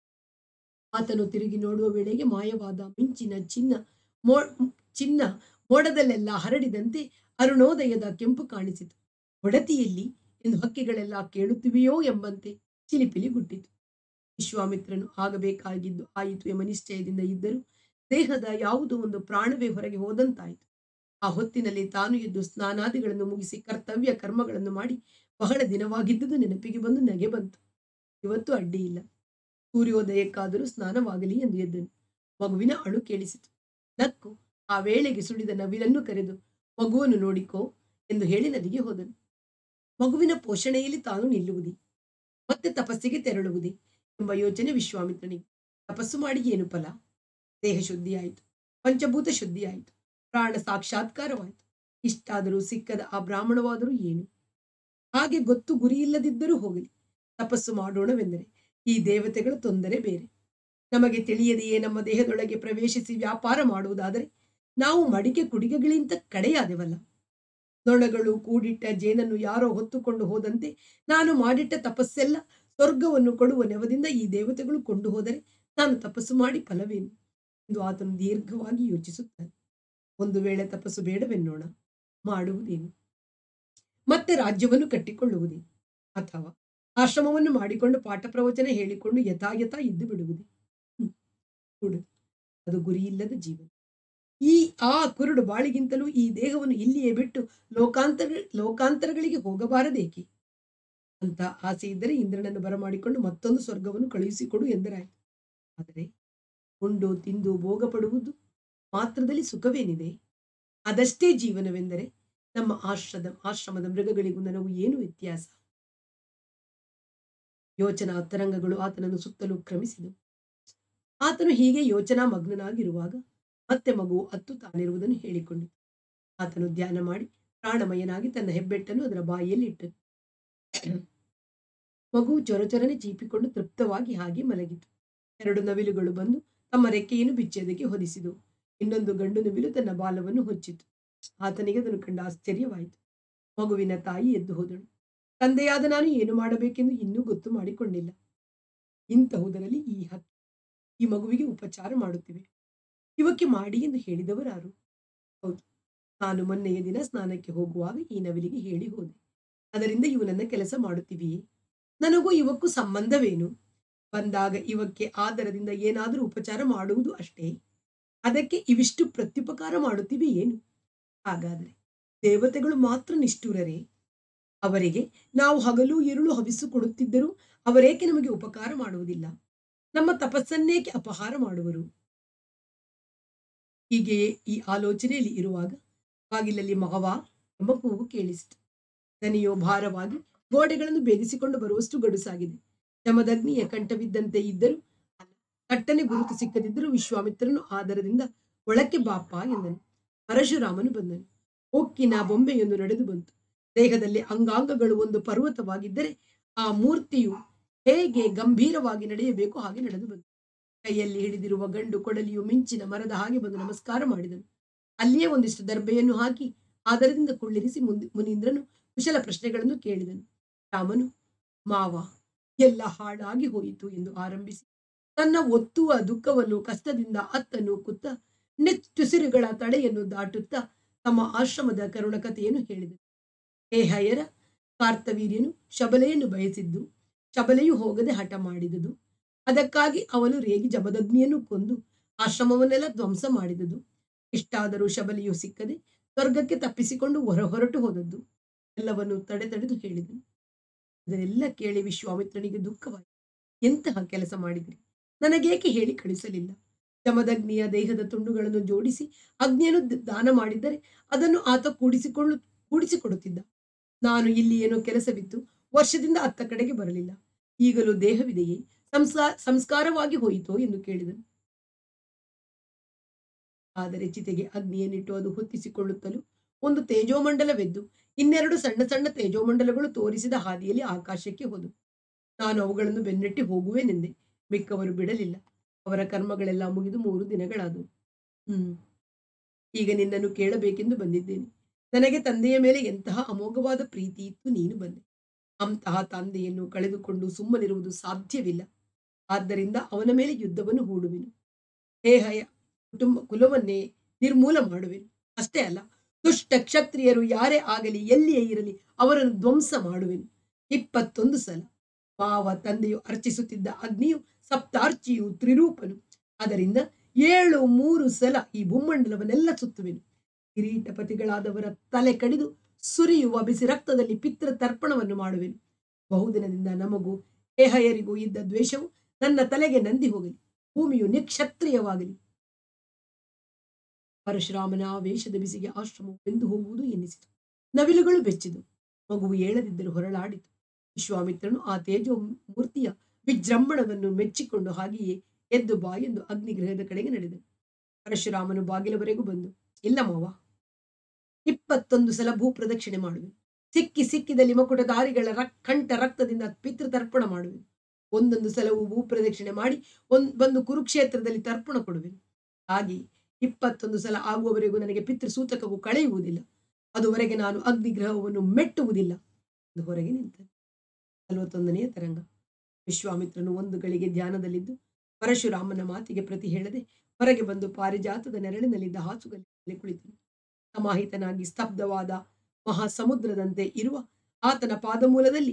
ಆತನು ತಿರುಗಿ ನೋಡುವ ವೇಳೆಗೆ ಮಾಯವಾದ ಮಿಂಚಿನ ಚಿನ್ನ ಮೋ ಚಿನ್ನ ಮೋಡದಲ್ಲೆಲ್ಲ ಹರಡಿದಂತೆ ಅರುಣೋದಯದ ಕೆಂಪು ಕಾಣಿಸಿತು. ಒಡತಿಯಲ್ಲಿ ಎಂದು ಹಕ್ಕಿಗಳೆಲ್ಲ ಕೇಳುತ್ತಿವೆಯೋ ಎಂಬಂತೆ ಚಿಲಿಪಿಲಿ ಗುಟ್ಟಿತು. ವಿಶ್ವಾಮಿತ್ರನು ಆಗಬೇಕಾಗಿದ್ದು ಆಯಿತು ಎಂಬ ನಿಶ್ಚಯದಿಂದ ಇದ್ದರೂ ದೇಹದ ಯಾವುದೋ ಒಂದು ಪ್ರಾಣವೇ ಹೊರಗೆ ಹೋದಂತಾಯಿತು. ಆ ಹೊತ್ತಿನಲ್ಲಿ ತಾನು ಎದ್ದು ಸ್ನಾನಾದಿಗಳನ್ನು ಮುಗಿಸಿ ಕರ್ತವ್ಯ ಕರ್ಮಗಳನ್ನು ಮಾಡಿ ಬಹಳ ದಿನವಾಗಿದ್ದುದು ನೆನಪಿಗೆ ಬಂದು ನಗೆ ಬಂತು. ಇವತ್ತು ಅಡ್ಡಿ ಇಲ್ಲ, ಸೂರ್ಯೋದಯಕ್ಕಾದರೂ ಸ್ನಾನವಾಗಲಿ ಎಂದು ಎದ್ದನು. ಮಗುವಿನ ಅಳು ಕೇಳಿಸಿತು. ನಕ್ಕು ಆ ವೇಳೆಗೆ ಸುಳಿದ ನವಿಲನ್ನು ಕರೆದು, ಮಗುವನ್ನು ನೋಡಿಕೋ ಎಂದು ಹೇಳಿ ನದಿಗೆ ಹೋದನು. ಮಗುವಿನ ಪೋಷಣೆಯಲ್ಲಿ ತಾನು ನಿಲ್ಲುವುದೇ, ಮತ್ತೆ ತಪಸ್ಸಿಗೆ ತೆರಳುವುದೇ ಎಂಬ ಯೋಚನೆ ವಿಶ್ವಾಮಿತ್ರನಿಗೆ. ತಪಸ್ಸು ಮಾಡಿ ಏನು ಫಲ? ದೇಹ ಶುದ್ಧಿಯಾಯಿತು, ಪಂಚಭೂತ ಶುದ್ಧಿಯಾಯಿತು, ಪ್ರಾಣ ಸಾಕ್ಷಾತ್ಕಾರವಾಯಿತು. ಇಷ್ಟಾದರೂ ಸಿಕ್ಕದ ಆ ಬ್ರಾಹ್ಮಣವಾದರೂ ಏನು? ಹಾಗೆ ಗೊತ್ತು ಗುರಿಯಿಲ್ಲದಿದ್ದರೂ ಹೋಗಲಿ, ತಪಸ್ಸು ಮಾಡೋಣವೆಂದರೆ ಈ ದೇವತೆಗಳ ತೊಂದರೆ ಬೇರೆ. ನಮಗೆ ತಿಳಿಯದೆಯೇ ನಮ್ಮ ದೇಹದೊಳಗೆ ಪ್ರವೇಶಿಸಿ ವ್ಯಾಪಾರ ಮಾಡುವುದಾದರೆ ನಾವು ಮಡಿಕೆ ಕುಡಿಗೆಗಳಿಂದ ಕಡೆಯಾದೆವಲ್ಲ. ನೊಣಗಳು ಕೂಡಿಟ್ಟ ಜೇನನ್ನು ಯಾರೋ ಹೊತ್ತುಕೊಂಡು ಹೋದಂತೆ ನಾನು ಮಾಡಿಟ್ಟ ತಪಸ್ಸೆಲ್ಲ ಸ್ವರ್ಗವನ್ನು ಕೊಡುವ ನೆವದಿಂದ ಈ ದೇವತೆಗಳು ಕೊಂಡು ಹೋದರೆ ನಾನು ತಪಸ್ಸು ಮಾಡಿ ಫಲವೇನು ಎಂದು ಆತನು ದೀರ್ಘವಾಗಿ ಯೋಚಿಸುತ್ತಾನೆ. ಒಂದು ವೇಳೆ ತಪಸ್ಸು ಬೇಡವೆನ್ನೋಣ, ಮಾಡುವುದೇನು? ಮತ್ತೆ ರಾಜ್ಯವನ್ನು ಕಟ್ಟಿಕೊಳ್ಳುವುದೇ? ಅಥವಾ ಆಶ್ರಮವನ್ನು ಮಾಡಿಕೊಂಡು ಪಾಠ ಪ್ರವಚನ ಹೇಳಿಕೊಂಡು ಯಥಾಯಥ ಇದ್ದು ಬಿಡುವುದು. ಹ್ಮ್. ನೋಡು, ಅದು ಗುರಿಯಿಲ್ಲದ ಜೀವನ. ಈ ಆ ಕುರುಡು ಬಾಳಿಗಿಂತಲೂ ಈ ದೇಹವನ್ನು ಇಲ್ಲಿಯೇ ಬಿಟ್ಟು ಲೋಕಾಂತರ ಲೋಕಾಂತರಗಳಿಗೆ ಹೋಗಬಾರದೇಕೆ ಅಂತ ಆಸೆ ಇದ್ದರೆ ಇಂದ್ರನನ್ನು ಬರಮಾಡಿಕೊಂಡು ಮತ್ತೊಂದು ಸ್ವರ್ಗವನ್ನು ಕಳುಹಿಸಿಕೊಡು ಎಂದರಾಯಿತು. ಆದರೆ ಉಂಡು ತಿಂದು ಭೋಗ ಪಡುವುದು ಮಾತ್ರದಲ್ಲಿ ಸುಖವೇನಿದೆ? ಅದಷ್ಟೇ ಜೀವನವೆಂದರೆ ನಮ್ಮ ಆಶ್ರದ ಆಶ್ರಮದ ಮೃಗಗಳಿಗೂ ನನಗೂ ಏನು ವ್ಯತ್ಯಾಸ? ಯೋಚನಾ ತರಂಗಗಳು ಆತನನ್ನು ಸುತ್ತಲೂ ಕ್ರಮಿಸಿದವು. ಆತನು ಹೀಗೆ ಯೋಚನಾ ಮಗ್ನನಾಗಿರುವಾಗ ಮತ್ತೆ ಮಗುವು ಅತ್ತು ತಾನಿರುವುದನ್ನು ಹೇಳಿಕೊಂಡಿತು. ಆತನು ಧ್ಯಾನ ಮಾಡಿ ಪ್ರಾಣಮಯನಾಗಿ ತನ್ನ ಹೆಬ್ಬೆಟ್ಟನ್ನು ಅದರ ಬಾಯಿಯಲ್ಲಿ ಇಟ್ಟನು. ಮಗುವು ಚೊರಚೊರನೆ ಚೀಪಿಕೊಂಡು ತೃಪ್ತವಾಗಿ ಹಾಗೆ ಮಲಗಿತು. ಎರಡು ನವಿಲುಗಳು ಬಂದು ತಮ್ಮ ರೆಕ್ಕೆಯನ್ನು ಬಿಚ್ಚದಕ್ಕೆ ಹೊದಿಸಿದವು. ಇನ್ನೊಂದು ಗಂಡು ನವಿಲು ತನ್ನ ಬಾಲವನ್ನು ಹೊಚ್ಚಿತು. ಆತನಿಗೆ ಅದನ್ನು ಕಂಡು ಆಶ್ಚರ್ಯವಾಯಿತು. ಮಗುವಿನ ತಾಯಿ ಎದ್ದು ಹೋದಳು. ತಂದೆಯಾದ ನಾನು ಏನು ಮಾಡಬೇಕೆಂದು ಇನ್ನೂ ಗೊತ್ತು ಮಾಡಿಕೊಂಡಿಲ್ಲ. ಇಂತಹುದರಲ್ಲಿ ಈ ಹಕ್ಕಿ ಈ ಮಗುವಿಗೆ ಉಪಚಾರ ಮಾಡುತ್ತಿವೆ. ಇವಕ್ಕೆ ಮಾಡಿ ಎಂದು ಹೇಳಿದವರಾರು? ಹೌದು, ನಾನು ಮೊನ್ನೆಯ ದಿನ ಸ್ನಾನಕ್ಕೆ ಹೋಗುವಾಗ ಈ ನವಿಲಿಗೆ ಹೇಳಿ ಹೋದೆ. ಅದರಿಂದ ಇವು ನನ್ನ ಕೆಲಸ ಮಾಡುತ್ತಿವೆಯೇ? ನನಗೂ ಇವಕ್ಕೂ ಸಂಬಂಧವೇನು? ಬಂದಾಗ ಇವಕ್ಕೆ ಆದರದಿಂದ ಏನಾದರೂ ಉಪಚಾರ ಮಾಡುವುದು ಅಷ್ಟೇ. ಅದಕ್ಕೆ ಇವಿಷ್ಟು ಪ್ರತ್ಯುಪಕಾರ ಮಾಡುತ್ತಿವೆ ಏನು? ಹಾಗಾದರೆ ದೇವತೆಗಳು ಮಾತ್ರ ನಿಷ್ಠುರರೇ? ಅವರಿಗೆ ನಾವು ಹಗಲು ഇരുಳು ಹವಿಸು ಕೊಡುತ್ತಿದ್ದರೂ ಅವರೇಕೆ ನಮಗೆ ಉಪಕಾರ ಮಾಡುವುದಿಲ್ಲ? ನಮ್ಮ ತಪಸ್ಸನ್ನೇಕೆ ಅಪಹಾರ ಮಾಡುವರು? ಹೀಗೆಯೇ ಈ ಆಲೋಚನೆಯಲ್ಲಿ ಇರುವಾಗ ಬಾಗಿಲಲ್ಲಿ ಮಗವಾ ಎಂಬ ಕೂಗು ಕೇಳಿಸಿತು. ದನಿಯೋ ಭಾರವಾಗಿ ಗೋಡೆಗಳನ್ನು ಭೇದಿಸಿಕೊಂಡು ಬರುವಷ್ಟು ಗಡುಸಾಗಿದೆ. ಜಮದಗ್ನಿಯ ಕಂಠವಿದ್ದಂತೆ ಇದ್ದರೂ ಕಟ್ಟನೆ ಗುರುತು ಸಿಕ್ಕದಿದ್ದರೂ ವಿಶ್ವಾಮಿತ್ರನು ಆದರದಿಂದ ಒಳಕ್ಕೆ ಬಾಪ ಎಂದನು. ಪರಶುರಾಮನು ಬಂದನು. ಒಕ್ಕಿನ ಬೊಂಬೆಯೊಂದು ನಡೆದು ಬಂತು. ದೇಹದಲ್ಲಿ ಅಂಗಾಂಗಗಳು ಒಂದು ಪರ್ವತವಾಗಿದ್ದರೆ ಆ ಮೂರ್ತಿಯು ಹೇಗೆ ಗಂಭೀರವಾಗಿ ನಡೆಯಬೇಕು ಹಾಗೆ ನಡೆದು ಬಂತು. ಕೈಯಲ್ಲಿ ಹಿಡಿದಿರುವ ಗಂಡು ಕೊಡಲಿಯು ಮಿಂಚಿನ ಮರದ ಹಾಗೆ ಬಂದು ನಮಸ್ಕಾರ ಮಾಡಿದನು. ಅಲ್ಲಿಯೇ ಒಂದಿಷ್ಟು ದರ್ಬೆಯನ್ನು ಹಾಕಿ ಆದರದಿಂದ ಕುಳ್ಳಿರಿಸಿ ಮುಂದೆ ಮುನೀಂದ್ರನು ಕುಶಲ ಪ್ರಶ್ನೆಗಳನ್ನು ಕೇಳಿದನು. ರಾಮನು ಮಾವ ಎಲ್ಲ ಹಾಳಾಗಿ ಹೋಯಿತು ಎಂದು ಆರಂಭಿಸಿ ತನ್ನ ಒತ್ತುವ ದುಃಖವನ್ನು ಕಷ್ಟದಿಂದ ಅತ್ತನ್ನು ಕುತ್ತ ನೆಚ್ಚುಸಿರುಗಳ ತಡೆಯನ್ನು ದಾಟುತ್ತಾ ತಮ್ಮ ಆಶ್ರಮದ ಕರುಣ ಕಥೆಯನ್ನು ಹೇಳಿದನು. ಹೇಹಯರ ಕಾರ್ತವೀರ್ಯನು ಶಬಲೆಯನ್ನು ಬಯಸಿದ್ದು, ಶಬಲೆಯು ಹೋಗದೆ ಹಠ ಮಾಡಿದುದು. ಅದಕ್ಕಾಗಿ ಅವನು ರೇಗಿ ಜಮದಗ್ನಿಯನ್ನು ಕೊಂದು ಆಶ್ರಮವನ್ನೆಲ್ಲ ಧ್ವಂಸ ಮಾಡಿದುದು. ಇಷ್ಟಾದರೂ ಶಬಲೆಯು ಸಿಕ್ಕದೆ ಸ್ವರ್ಗಕ್ಕೆ ತಪ್ಪಿಸಿಕೊಂಡು ಹೊರ ಹೊರಟು ಹೋದದ್ದು ಎಲ್ಲವನ್ನು ತಡೆ ತಡೆದು ಹೇಳಿದನು. ಅದನ್ನೆಲ್ಲ ಕೇಳಿ ವಿಶ್ವಾಮಿತ್ರನಿಗೆ ದುಃಖವಾಯಿತು. ಎಂತಹ ಕೆಲಸ ಮಾಡಿದ್ರಿ? ನನಗೇಕೆ ಹೇಳಿ ಕಳಿಸಲಿಲ್ಲ? ಜಮದಗ್ನಿಯ ದೇಹದ ತುಂಡುಗಳನ್ನು ಜೋಡಿಸಿ ಅಗ್ನಿಯನ್ನು ದಾನ ಮಾಡಿದ್ದರೆ ಅದನ್ನು ಆತ ಕೂಡಿಸಿಕೊಳ್ಳು ಕೂಡಿಸಿಕೊಡುತ್ತಿದ್ದ. ನಾನು ಇಲ್ಲಿ ಏನೋ ಕೆಲಸವಿತ್ತು ವರ್ಷದಿಂದ ಅತ್ತ ಕಡೆಗೆ ಬರಲಿಲ್ಲ. ಈಗಲೂ ದೇಹವಿದೆಯೇ? ಸಂಸ್ಕಾ ಸಂಸ್ಕಾರವಾಗಿ ಹೋಯಿತೋ ಎಂದು ಕೇಳಿದನು. ಆದರೆ ಚಿತೆಗೆ ಅಗ್ನಿಯನ್ನಿಟ್ಟು ಅದು ಹೊತ್ತಿಸಿಕೊಳ್ಳುತ್ತಲೂ ಒಂದು ತೇಜೋಮಂಡಲವೆದ್ದು ಇನ್ನೆರಡು ಸಣ್ಣ ಸಣ್ಣ ತೇಜೋಮಂಡಲಗಳು ತೋರಿಸಿದ ಹಾದಿಯಲ್ಲಿ ಆಕಾಶಕ್ಕೆ ಹೋದವು. ನಾನು ಅವುಗಳನ್ನು ಬೆನ್ನಟ್ಟಿ ಹೋಗುವೆನೆಂದೆ. ಮಿಕ್ಕವರು ಬಿಡಲಿಲ್ಲ. ಅವರ ಕರ್ಮಗಳೆಲ್ಲ ಮುಗಿದು ಮೂರು ದಿನಗಳಾದವು. ಹ್ಮ್ ಈಗ ನಿನ್ನನ್ನು ಕೇಳಬೇಕೆಂದು ಬಂದಿದ್ದೇನೆ. ನನಗೆ ತಂದೆಯ ಮೇಲೆ ಎಂತಹ ಅಮೋಘವಾದ ಪ್ರೀತಿ ಇತ್ತು, ನೀನು ಬಂದೆ. ಅಂತಹ ತಂದೆಯನ್ನು ಕಳೆದುಕೊಂಡು ಸುಮ್ಮನಿರುವುದು ಸಾಧ್ಯವಿಲ್ಲ. ಆದ್ದರಿಂದ ಅವನ ಮೇಲೆ ಯುದ್ಧವನ್ನು ಹೂಡುವೆನು. ಹೇಹಯ ಕುಟುಂಬ ಕುಲವನ್ನೇ ನಿರ್ಮೂಲ ಮಾಡುವೆನು. ಅಷ್ಟೇ ಅಲ್ಲ, ದುಷ್ಟ ಕ್ಷತ್ರಿಯರು ಯಾರೇ ಆಗಲಿ ಎಲ್ಲಿಯೇ ಇರಲಿ ಅವರನ್ನು ಧ್ವಂಸ ಮಾಡುವೆನು. ಇಪ್ಪತ್ತೊಂದು ಸಲ ಮಾವ ತಂದೆಯು ಅರ್ಚಿಸುತ್ತಿದ್ದ ಅಗ್ನಿಯು ಸಪ್ತಾರ್ಚಿಯು ತ್ರಿರೂಪನು. ಅದರಿಂದ ಏಳು ಮೂರು ಸಲ ಈ ಭೂಮಂಡಲವನ್ನೆಲ್ಲ ಸುತ್ತುವೆನು. ಕಿರೀಟಪತಿಗಳಾದವರ ತಲೆ ಕಡಿದು ಸುರಿಯುವ ಬಿಸಿ ರಕ್ತದಲ್ಲಿ ಪಿತೃ ತರ್ಪಣವನ್ನು ಮಾಡುವೆನು. ಬಹುದಿನದಿಂದ ನಮಗೂ ಹೇಹಯರಿಗೂ ಇದ್ದ ದ್ವೇಷವು ನನ್ನ ತಲೆಗೆ ನಂದಿ ಹೋಗಲಿ. ಭೂಮಿಯು ನಿಕ್ಷತ್ರಿಯವಾಗಲಿ. ಪರಶುರಾಮನ ವೇಷದ ಬಿಸಿಗೆ ಆಶ್ರಮವು ಬೆಂದು ಹೋಗುವುದು ಎನ್ನಿಸಿತು. ನವಿಲುಗಳು ಬೆಚ್ಚಿದು. ಮಗುವು ಏಳದಿದ್ದರೂ ಹೊರಳಾಡಿತು. ವಿಶ್ವಾಮಿತ್ರನು ಆ ತೇಜೋ ಮೂರ್ತಿಯ ವಿಜೃಂಭಣವನ್ನು ಮೆಚ್ಚಿಕೊಂಡು ಹಾಗೆಯೇ ಎದ್ದು ಬಾ ಎಂದು ಅಗ್ನಿಗೃಹದ ಕಡೆಗೆ ನಡೆದನು. ಪರಶುರಾಮನು ಬಾಗಿಲವರೆಗೂ ಬಂದು, ಇಲ್ಲ ಮಾವ, ಇಪ್ಪತ್ತೊಂದು ಸಲ ಭೂ ಪ್ರದಕ್ಷಿಣೆ ಮಾಡುವೆ. ಸಿಕ್ಕಿ ಸಿಕ್ಕಿದಲ್ಲಿ ಮಕುಟಧಾರಿಗಳ ರಕ್ ಕಂಠ ರಕ್ತದಿಂದ ಪಿತೃತರ್ಪಣ ಮಾಡುವೆ. ಒಂದೊಂದು ಸಲವೂ ಭೂ ಪ್ರದಕ್ಷಿಣೆ ಮಾಡಿ ಒಂದ್ ಬಂದು ಕುರುಕ್ಷೇತ್ರದಲ್ಲಿ ತರ್ಪಣ ಕೊಡುವೆನು. ಹಾಗೆ ಇಪ್ಪತ್ತೊಂದು ಸಲ ಆಗುವವರೆಗೂ ನನಗೆ ಪಿತೃಸೂತಕವು ಕಳೆಯುವುದಿಲ್ಲ. ಅದುವರೆಗೆ ನಾನು ಅಗ್ನಿಗ್ರಹವನ್ನು ಮೆಟ್ಟುವುದಿಲ್ಲ ಎಂದು ಹೊರಗೆ ನಿಂತನು. ನಲವತ್ತೊಂದನೆಯ ತರಂಗ. ವಿಶ್ವಾಮಿತ್ರನು ಒಂದು ಗಳಿಗೆ ಧ್ಯಾನದಲ್ಲಿದ್ದು ಪರಶುರಾಮನ ಮಾತಿಗೆ ಪ್ರತಿ ಹೇಳದೆ ಹೊರಗೆ ಬಂದು ಪಾರಿಜಾತದ ನೆರಳಿನಲ್ಲಿದ್ದ ಹಾಸುಗಲ್ಲಿ ಕುಳಿತನು. ಸಮಾಹಿತನಾಗಿ ಸ್ತಬ್ಧವಾದ ಮಹಾಸಮುದ್ರದಂತೆ ಇರುವ ಆತನ ಪಾದಮೂಲದಲ್ಲಿ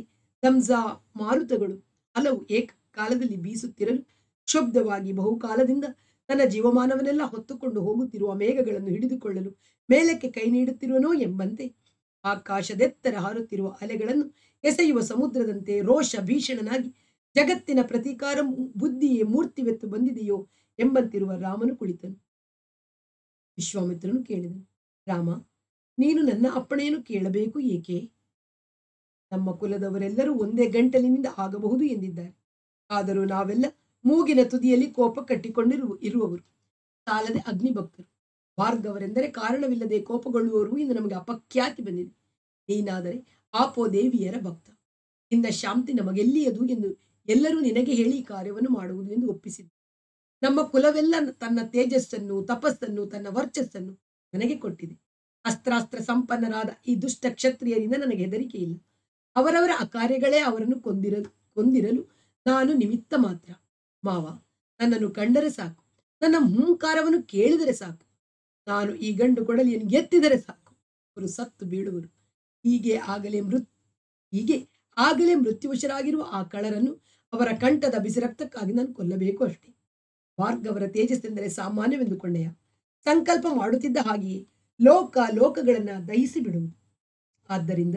ದಂಸ ಮಾರುತಗಳು ಹಲವು ಏಕಕಾಲದಲ್ಲಿ ಬೀಸುತ್ತಿರಲು ಶಬ್ದವಾಗಿ ಬಹುಕಾಲದಿಂದ ತನ್ನ ಜೀವಮಾನವನ್ನೆಲ್ಲ ಹೊತ್ತುಕೊಂಡು ಹೋಗುತ್ತಿರುವ ಮೇಘಗಳನ್ನು ಹಿಡಿದುಕೊಳ್ಳಲು ಮೇಲಕ್ಕೆ ಕೈ ನೀಡುತ್ತಿರುವನೋ ಎಂಬಂತೆ ಆಕಾಶದೆತ್ತರ ಹಾರುತ್ತಿರುವ ಅಲೆಗಳನ್ನು ಎಸೆಯುವ ಸಮುದ್ರದಂತೆ ರೋಷ ಭೀಷಣನಾಗಿ ಜಗತ್ತಿನ ಪ್ರತೀಕಾರ ಬುದ್ಧಿಯೇ ಮೂರ್ತಿವೆತ್ತು ಬಂದಿದೆಯೋ ಎಂಬಂತಿರುವ ರಾಮನು ಕುಳಿತನು. ವಿಶ್ವಾಮಿತ್ರನು ಕೇಳಿದನು, ರಾಮ, ನೀನು ನನ್ನ ಅಪ್ಪಣೆಯನ್ನು ಕೇಳಬೇಕು ಏಕೆ? ನಮ್ಮ ಕುಲದವರೆಲ್ಲರೂ ಒಂದೇ ಗಂಟಲಿನಿಂದ ಆಗಬಹುದು ಎಂದಿದ್ದಾರೆ. ಆದರೂ ನಾವೆಲ್ಲ ಮೂಗಿನ ತುದಿಯಲ್ಲಿ ಕೋಪ ಕಟ್ಟಿಕೊಂಡಿರುವ ಇರುವವರು, ಸಾಲದೆ ಅಗ್ನಿಭಕ್ತರು. ಭಾರ್ಗವರೆಂದರೆ ಕಾರಣವಿಲ್ಲದೆ ಕೋಪಗೊಳ್ಳುವವರು ಎಂದು ನಮಗೆ ಅಪಖ್ಯಾತಿ ಬಂದಿದೆ. ನೀನಾದರೆ ಆಪೋ ದೇವಿಯರ ಭಕ್ತ. ಇಂದ ಶಾಂತಿ ನಮಗೆಲ್ಲಿಯದು ಎಂದು ಎಲ್ಲರೂ ನಿನಗೆ ಹೇಳಿ ಕಾರ್ಯವನ್ನು ಮಾಡುವುದು ಎಂದು ಒಪ್ಪಿಸಿದ್ದು. ನಮ್ಮ ಕುಲವೆಲ್ಲ ತನ್ನ ತೇಜಸ್ಸನ್ನು, ತಪಸ್ಸನ್ನು, ತನ್ನ ವರ್ಚಸ್ಸನ್ನು ನನಗೆ ಕೊಟ್ಟಿದೆ. ಅಸ್ತ್ರಾಸ್ತ್ರ ಸಂಪನ್ನರಾದ ಈ ದುಷ್ಟ ಕ್ಷತ್ರಿಯರಿಂದ ನನಗೆ ಹೆದರಿಕೆ ಇಲ್ಲ. ಅವರವರ ಅಕಾರ್ಯಗಳೇ ಅವರನ್ನು ಕೊಂದಿರಲು ಕೊಂದಿರಲು ನಾನು ನಿಮಿತ್ತ ಮಾತ್ರ. ಮಾವ, ನನ್ನನ್ನು ಕಂಡರೆ ಸಾಕು, ನನ್ನ ಹೂಂಕಾರವನ್ನು ಕೇಳಿದರೆ ಸಾಕು, ನಾನು ಈ ಗಂಡು ಕೊಡಲಿಯನ್ನು ಎತ್ತಿದರೆ ಸಾಕು, ಅವರು ಸತ್ತು ಬೀಳುವರು. ಹೀಗೆ ಆಗಲೇ ಮೃತ್ ಹೀಗೆ ಆಗಲೇ ಮೃತ್ಯುವಶರಾಗಿರುವ ಆ ಕಳರನ್ನು ಅವರ ಕಂಠದ ಬಿಸಿ ರಕ್ತಕ್ಕಾಗಿ ನಾನು ಕೊಲ್ಲಬೇಕು ಅಷ್ಟೇ. ಭಾರ್ಗವರ ತೇಜಸ್ಸೆಂದರೆ ಸಾಮಾನ್ಯವೆಂದುಕೊಂಡೆಯ. ಸಂಕಲ್ಪ ಮಾಡುತ್ತಿದ್ದ ಹಾಗೆಯೇ ಲೋಕ ಲೋಕಗಳನ್ನ ದಹಿಸಿ ಬಿಡುವುದು. ಆದ್ದರಿಂದ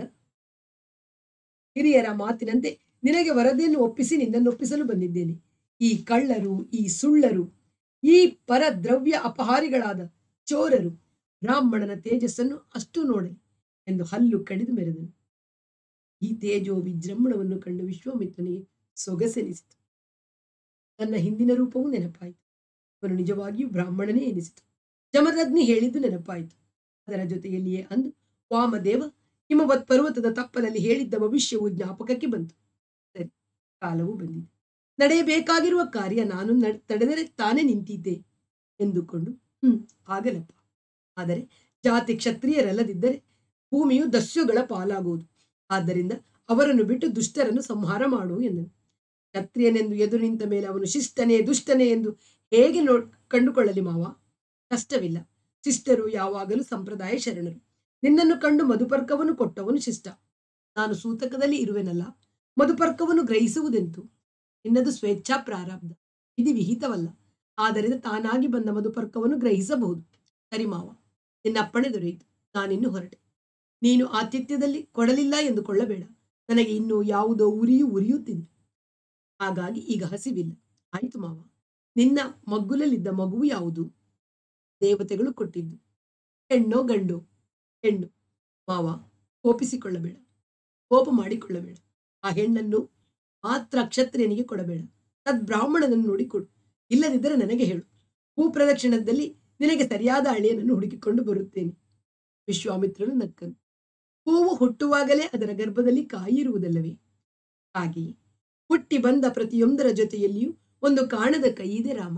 ಹಿರಿಯರ ಮಾತಿನಂತೆ ನಿನಗೆ ವರದಿಯನ್ನು ಒಪ್ಪಿಸಿ ನಿನ್ನನ್ನು ಒಪ್ಪಿಸಲು ಬಂದಿದ್ದೇನೆ. ಈ ಕಳ್ಳರು, ಈ ಸುಳ್ಳರು, ಈ ಪರದ್ರವ್ಯ ಅಪಹಾರಿಗಳಾದ ಚೋರರು ಬ್ರಾಹ್ಮಣನ ತೇಜಸ್ಸನ್ನು ಅಷ್ಟು ನೋಡಲಿ ಎಂದು ಹಲ್ಲು ಕಡಿದು ಮೆರೆದನು. ಈ ತೇಜೋ ವಿಜೃಂಭಣವನ್ನು ಕಂಡು ವಿಶ್ವಾಮಿತ್ರನಿಗೆ ಸೊಗಸೆನಿಸಿತು. ತನ್ನ ಹಿಂದಿನ ರೂಪವೂ ನೆನಪಾಯಿತು. ಅವನು ನಿಜವಾಗಿಯೂ ಬ್ರಾಹ್ಮಣನೇ ಎನಿಸಿತು. ಜಮದಗ್ನಿ ಹೇಳಿದ್ದು ನೆನಪಾಯಿತು. ಅದರ ಜೊತೆಯಲ್ಲಿಯೇ ಅಂದು ವಾಮದೇವ ಹಿಮವತ್ ಪರ್ವತದ ತಪ್ಪಲಲ್ಲಿ ಹೇಳಿದ್ದ ಭವಿಷ್ಯವು ಜ್ಞಾಪಕಕ್ಕೆ ಬಂತು. ಸರಿ, ಕಾಲವೂ ಬಂದಿದೆ. ನಡೆಯಬೇಕಾಗಿರುವ ಕಾರ್ಯ ನಾನು ತಡೆದರೆ ತಾನೇ ನಿಂತಿದ್ದೆ ಎಂದುಕೊಂಡು ಹ್ಮ್ ಆಗಲಪ್ಪ. ಆದರೆ ಜಾತಿ ಕ್ಷತ್ರಿಯರಲ್ಲದಿದ್ದರೆ ಭೂಮಿಯು ದಸ್ಯುಗಳ ಪಾಲಾಗುವುದು. ಆದ್ದರಿಂದ ಅವರನ್ನು ಬಿಟ್ಟು ದುಷ್ಟರನ್ನು ಸಂಹಾರ ಮಾಡು ಎಂದನು. ಕ್ಷತ್ರಿಯನೆಂದು ಎದುರು ನಿಂತ ಮೇಲೆ ಅವನು ಶಿಷ್ಟನೇ ದುಷ್ಟನೇ ಎಂದು ಹೇಗೆ ನೋ ಕಂಡುಕೊಳ್ಳಲಿ ಮಾವ? ಕಷ್ಟವಿಲ್ಲ. ಶಿಷ್ಟರು ಯಾವಾಗಲೂ ಸಂಪ್ರದಾಯ ಶರಣರು. ನಿನ್ನನ್ನು ಕಂಡು ಮಧುಪರ್ಕವನ್ನು ಕೊಟ್ಟವನು ಶಿಷ್ಟ. ನಾನು ಸೂತಕದಲ್ಲಿ ಇರುವೆನಲ್ಲ, ಮಧುಪರ್ಕವನ್ನು ಗ್ರಹಿಸುವುದೆಂತು? ನಿನ್ನದು ಸ್ವೇಚ್ಛಾ ಪ್ರಾರಬ್ಧ, ವಿಧಿ ವಿಹಿತವಲ್ಲ. ಆದ್ದರಿಂದ ತಾನಾಗಿ ಬಂದ ಮಧುಪರ್ಕವನ್ನು ಗ್ರಹಿಸಬಹುದು. ಸರಿ ಮಾವ, ನಿನ್ನ ಅಪ್ಪಣೆ ದೊರೆಯಿತು. ನಾನಿನ್ನು ಹೊರಟೆ. ನೀನು ಆತಿಥ್ಯದಲ್ಲಿ ಕೊಡಲಿಲ್ಲ ಎಂದುಕೊಳ್ಳಬೇಡ. ನನಗೆ ಇನ್ನೂ ಯಾವುದೋ ಉರಿಯು ಉರಿಯುತ್ತಿದೆ. ಹಾಗಾಗಿ ಈಗ ಹಸಿವಿಲ್ಲ. ಆಯಿತು ಮಾವ. ನಿನ್ನ ಮಗ್ಗುಲಲ್ಲಿದ್ದ ಮಗುವು ಯಾವುದು? ದೇವತೆಗಳು ಕೊಟ್ಟಿದ್ದು. ಹೆಣ್ಣೋ ಗಂಡೋ? ಹೆಣ್ಣು. ಮಾವ, ಕೋಪಿಸಿಕೊಳ್ಳಬೇಡ, ಕೋಪ ಮಾಡಿಕೊಳ್ಳಬೇಡ. ಆ ಹೆಣ್ಣನ್ನು ಮಾತ್ರ ಕ್ಷತ್ರಿಯನಿಗೆ ಕೊಡಬೇಡ. ತದ್ ಬ್ರಾಹ್ಮಣನನ್ನು ನೋಡಿಕೊಡು. ಇಲ್ಲದಿದ್ದರೆ ನನಗೆ ಹೇಳು. ಭೂಪ್ರದಕ್ಷಿಣದಲ್ಲಿ ನಿನಗೆ ಸರಿಯಾದ ಅಳಿಯನನ್ನು ಹುಡುಕಿಕೊಂಡು ಬರುತ್ತೇನೆ. ವಿಶ್ವಾಮಿತ್ರನು ನಕ್ಕನು. ಹೂವು ಹುಟ್ಟುವಾಗಲೇ ಅದರ ಗರ್ಭದಲ್ಲಿ ಕಾಯಿರುವುದಲ್ಲವೇ? ಹಾಗೆಯೇ ಹುಟ್ಟಿ ಬಂದ ಪ್ರತಿಯೊಂದರ ಜೊತೆಯಲ್ಲಿಯೂ ಒಂದು ಕಾಣದ ಕೈ ಇದೆ ರಾಮ.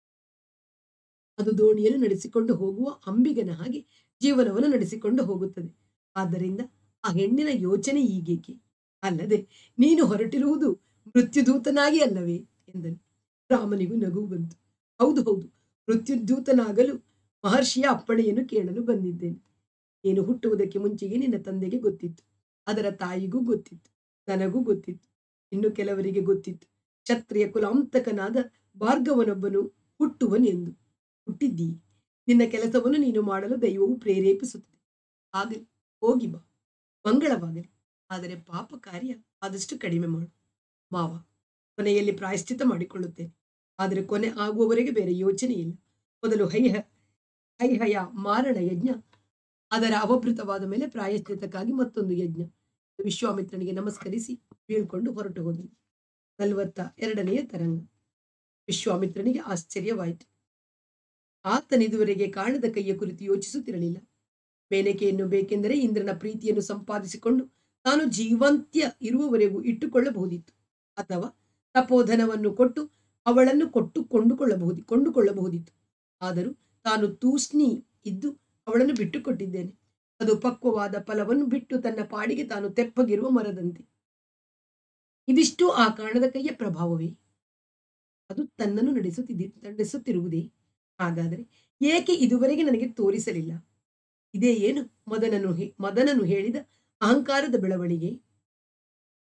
ಅದು ದೋಣಿಯನ್ನು ನಡೆಸಿಕೊಂಡು ಹೋಗುವ ಅಂಬಿಗನ ಹಾಗೆ ಜೀವನವನ್ನು ನಡೆಸಿಕೊಂಡು ಹೋಗುತ್ತದೆ. ಆದ್ದರಿಂದ ಆ ಹೆಣ್ಣಿನ ಯೋಚನೆ ಈಗೇಕೆ? ಅಲ್ಲದೆ ನೀನು ಹೊರಟಿರುವುದು ಮೃತ್ಯುದೂತನಾಗಿ ಅಲ್ಲವೇ ಎಂದನು. ರಾಮನಿಗೂ ನಗು ಬಂತು. ಹೌದು ಹೌದು, ಮೃತ್ಯುದೂತನಾಗಲು ಮಹರ್ಷಿಯ ಅಪ್ಪಣೆಯನ್ನು ಕೇಳಲು ಬಂದಿದ್ದೇನೆ. ನೀನು ಹುಟ್ಟುವುದಕ್ಕೆ ಮುಂಚೆಗೆ ನಿನ್ನ ತಂದೆಗೆ ಗೊತ್ತಿತ್ತು, ಅದರ ತಾಯಿಗೂ ಗೊತ್ತಿತ್ತು, ನನಗೂ ಗೊತ್ತಿತ್ತು, ಇನ್ನು ಕೆಲವರಿಗೆ ಗೊತ್ತಿತ್ತು. ಕ್ಷತ್ರಿಯ ಕುಲಾಂತಕನಾದ ಭಾರ್ಗವನೊಬ್ಬನು ಹುಟ್ಟುವನೆಂದು. ಹುಟ್ಟಿದ್ದೀ. ನಿನ್ನ ಕೆಲಸವನ್ನು ನೀನು ಮಾಡಲು ದೈವವು ಪ್ರೇರೇಪಿಸುತ್ತದೆ. ಆಗಲಿ, ಹೋಗಿ ಬಾ, ಮಂಗಳವಾಗಲಿ. ಆದರೆ ಪಾಪ ಕಾರ್ಯ ಆದಷ್ಟು ಕಡಿಮೆ ಮಾಡು ಮಾವ. ಕೊನೆಯಲ್ಲಿ ಪ್ರಾಯಶ್ಚಿತ ಮಾಡಿಕೊಳ್ಳುತ್ತೇನೆ. ಆದರೆ ಕೊನೆ ಆಗುವವರೆಗೆ ಬೇರೆ ಯೋಚನೆ ಇಲ್ಲ. ಮೊದಲು ಹೈಹ ಹೈಹಯ ಮಾರಣ ಯಜ್ಞ, ಅದರ ಅವಭೃತವಾದ ಮೇಲೆ ಪ್ರಾಯಶ್ಚಿತಕ್ಕಾಗಿ ಮತ್ತೊಂದು ಯಜ್ಞ. ವಿಶ್ವಾಮಿತ್ರನಿಗೆ ನಮಸ್ಕರಿಸಿ ಬೀಳ್ಕೊಂಡು ಹೊರಟು ಹೋದನು. ನಲವತ್ತ ಎರಡನೆಯ ತರಂಗ. ವಿಶ್ವಾಮಿತ್ರನಿಗೆ ಆಶ್ಚರ್ಯವಾಯಿತು. ಆತನಿದುವರೆಗೆ ಕಾಣದ ಕೈಯ ಕುರಿತು ಯೋಚಿಸುತ್ತಿರಲಿಲ್ಲ. ಮೇನಕೆಯನ್ನು ಬೇಕೆಂದರೆ ಇಂದ್ರನ ಪ್ರೀತಿಯನ್ನು ಸಂಪಾದಿಸಿಕೊಂಡು ತಾನು ಜೀವಂತ್ಯ ಇರುವವರೆಗೂ ಇಟ್ಟುಕೊಳ್ಳಬಹುದಿತ್ತು. ಅಥವಾ ತಪೋಧನವನ್ನು ಕೊಟ್ಟು ಅವಳನ್ನು ಕೊಟ್ಟು ಕೊಂಡುಕೊಳ್ಳಬಹುದು ಕೊಂಡುಕೊಳ್ಳಬಹುದಿತ್ತು. ಆದರೂ ತಾನು ತೂಷ್ಣಿ ಇದ್ದು ಅವಳನ್ನು ಬಿಟ್ಟುಕೊಟ್ಟಿದ್ದೇನೆ. ಅದು ಪಕ್ವವಾದ ಫಲವನ್ನು ಬಿಟ್ಟು ತನ್ನ ಪಾಡಿಗೆ ತಾನು ತೆಪ್ಪಗಿರುವ ಮರದಂತೆ. ಇದಿಷ್ಟು ಆ ಕಾಣದ ಕೈಯ ಪ್ರಭಾವವೇ? ಅದು ತನ್ನನ್ನು ನಡೆಸುತ್ತಿದ್ದ ನಡೆಸುತ್ತಿರುವುದೇ? ಹಾಗಾದರೆ ಏಕೆ ಇದುವರೆಗೆ ನನಗೆ ತೋರಿಸಲಿಲ್ಲ? ಇದೇ ಏನು ಮದನನು ಮದನನು ಹೇಳಿದ ಅಹಂಕಾರದ ಬೆಳವಣಿಗೆ?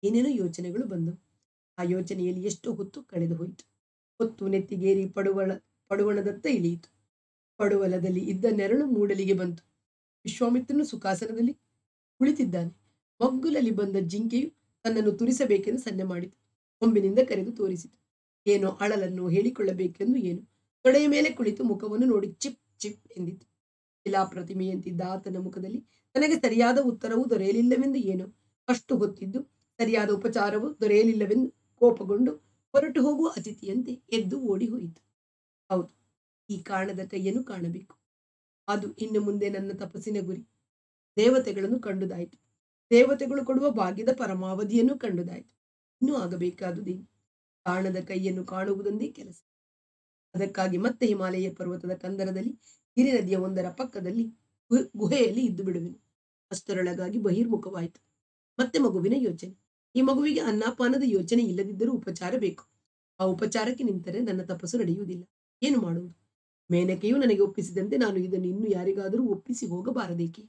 ಏನೇನೋ ಯೋಚನೆಗಳು ಬಂದವು. ಆ ಯೋಚನೆಯಲ್ಲಿ ಎಷ್ಟೋ ಹೊತ್ತು ಕಳೆದು ಹೋಯಿತು. ಹೊತ್ತು ನೆತ್ತಿಗೇರಿ ಪಡುವಳ ಪಡುವಣದತ್ತ ಇಳಿಯಿತು. ಪಡುವಲದಲ್ಲಿ ಇದ್ದ ನೆರಳು ಮೂಡಲಿಗೆ ಬಂತು. ವಿಶ್ವಾಮಿತ್ರನು ಸುಖಾಸನದಲ್ಲಿ ಕುಳಿತಿದ್ದಾನೆ. ಮಗ್ಗುಲಲ್ಲಿ ಬಂದ ಜಿಂಕೆಯು ತನ್ನನ್ನು ತುರಿಸಬೇಕೆಂದು ಸನ್ನೆ ಮಾಡಿತು. ಕೊಂಬಿನಿಂದ ಕರೆದು ತೋರಿಸಿತು. ಏನೋ ಅಳಲನ್ನು ಹೇಳಿಕೊಳ್ಳಬೇಕೆಂದು ಏನು ತೊಡೆಯ ಮೇಲೆ ಕುಳಿತು ಮುಖವನ್ನು ನೋಡಿ ಚಿಪ್ ಚಿಪ್ ಎಂದಿತು. ಶಿಲಾ ಪ್ರತಿಮೆಯಂತಿದ್ದ ಆತನ ಮುಖದಲ್ಲಿ ತನಗೆ ಸರಿಯಾದ ಉತ್ತರವು ದೊರೆಯಲಿಲ್ಲವೆಂದು ಏನು ಅಷ್ಟು ಹೊತ್ತಿದ್ದು ಸರಿಯಾದ ಉಪಚಾರವು ದೊರೆಯಲಿಲ್ಲವೆಂದು ಕೋಪಗೊಂಡು ಹೊರಟು ಹೋಗುವ ಅತಿಥಿಯಂತೆ ಎದ್ದು ಓಡಿ ಹೋಯಿತು. ಹೌದು, ಈ ಕಾಣದ ಕೈಯನ್ನು ಕಾಣಬೇಕು. ಅದು ಇನ್ನು ಮುಂದೆ ನನ್ನ ತಪಸ್ಸಿನ ಗುರಿ. ದೇವತೆಗಳನ್ನು ಕಂಡುದಾಯಿತು. ದೇವತೆಗಳು ಕೊಡುವ ಭಾಗ್ಯದ ಪರಮಾವಧಿಯನ್ನು ಕಂಡುದಾಯಿತು. ಇನ್ನೂ ಆಗಬೇಕಾದುದೇನು? ಕಾಣದ ಕೈಯನ್ನು ಕಾಣುವುದೊಂದೇ ಕೆಲಸ. ಅದಕ್ಕಾಗಿ ಮತ್ತೆ ಹಿಮಾಲಯ ಪರ್ವತದ ಕಂದರದಲ್ಲಿ ಹಿರಿ ನದಿಯ ಒಂದರ ಪಕ್ಕದಲ್ಲಿ ಗುಹೆಯಲ್ಲಿ ಇದ್ದು ಬಿಡುವೆನು. ಅಷ್ಟರೊಳಗಾಗಿ ಬಹಿರ್ಮುಖವಾಯಿತು. ಮತ್ತೆ ಮಗುವಿನ ಯೋಚನೆ. ಈ ಮಗುವಿಗೆ ಅನ್ನಪಾನದ ಯೋಚನೆ ಇಲ್ಲದಿದ್ದರೂ ಉಪಚಾರ ಬೇಕು. ಆ ಉಪಚಾರಕ್ಕೆ ನಿಂತರೆ ನನ್ನ ತಪಸ್ಸು ನಡೆಯುವುದಿಲ್ಲ. ಏನು ಮಾಡುವುದು? ಮೇನಕೆಯು ನನಗೆ ಒಪ್ಪಿಸಿದಂತೆ ನಾನು ಇದನ್ನು ಇನ್ನು ಯಾರಿಗಾದರೂ ಒಪ್ಪಿಸಿ ಹೋಗಬಾರದೇಕೆ?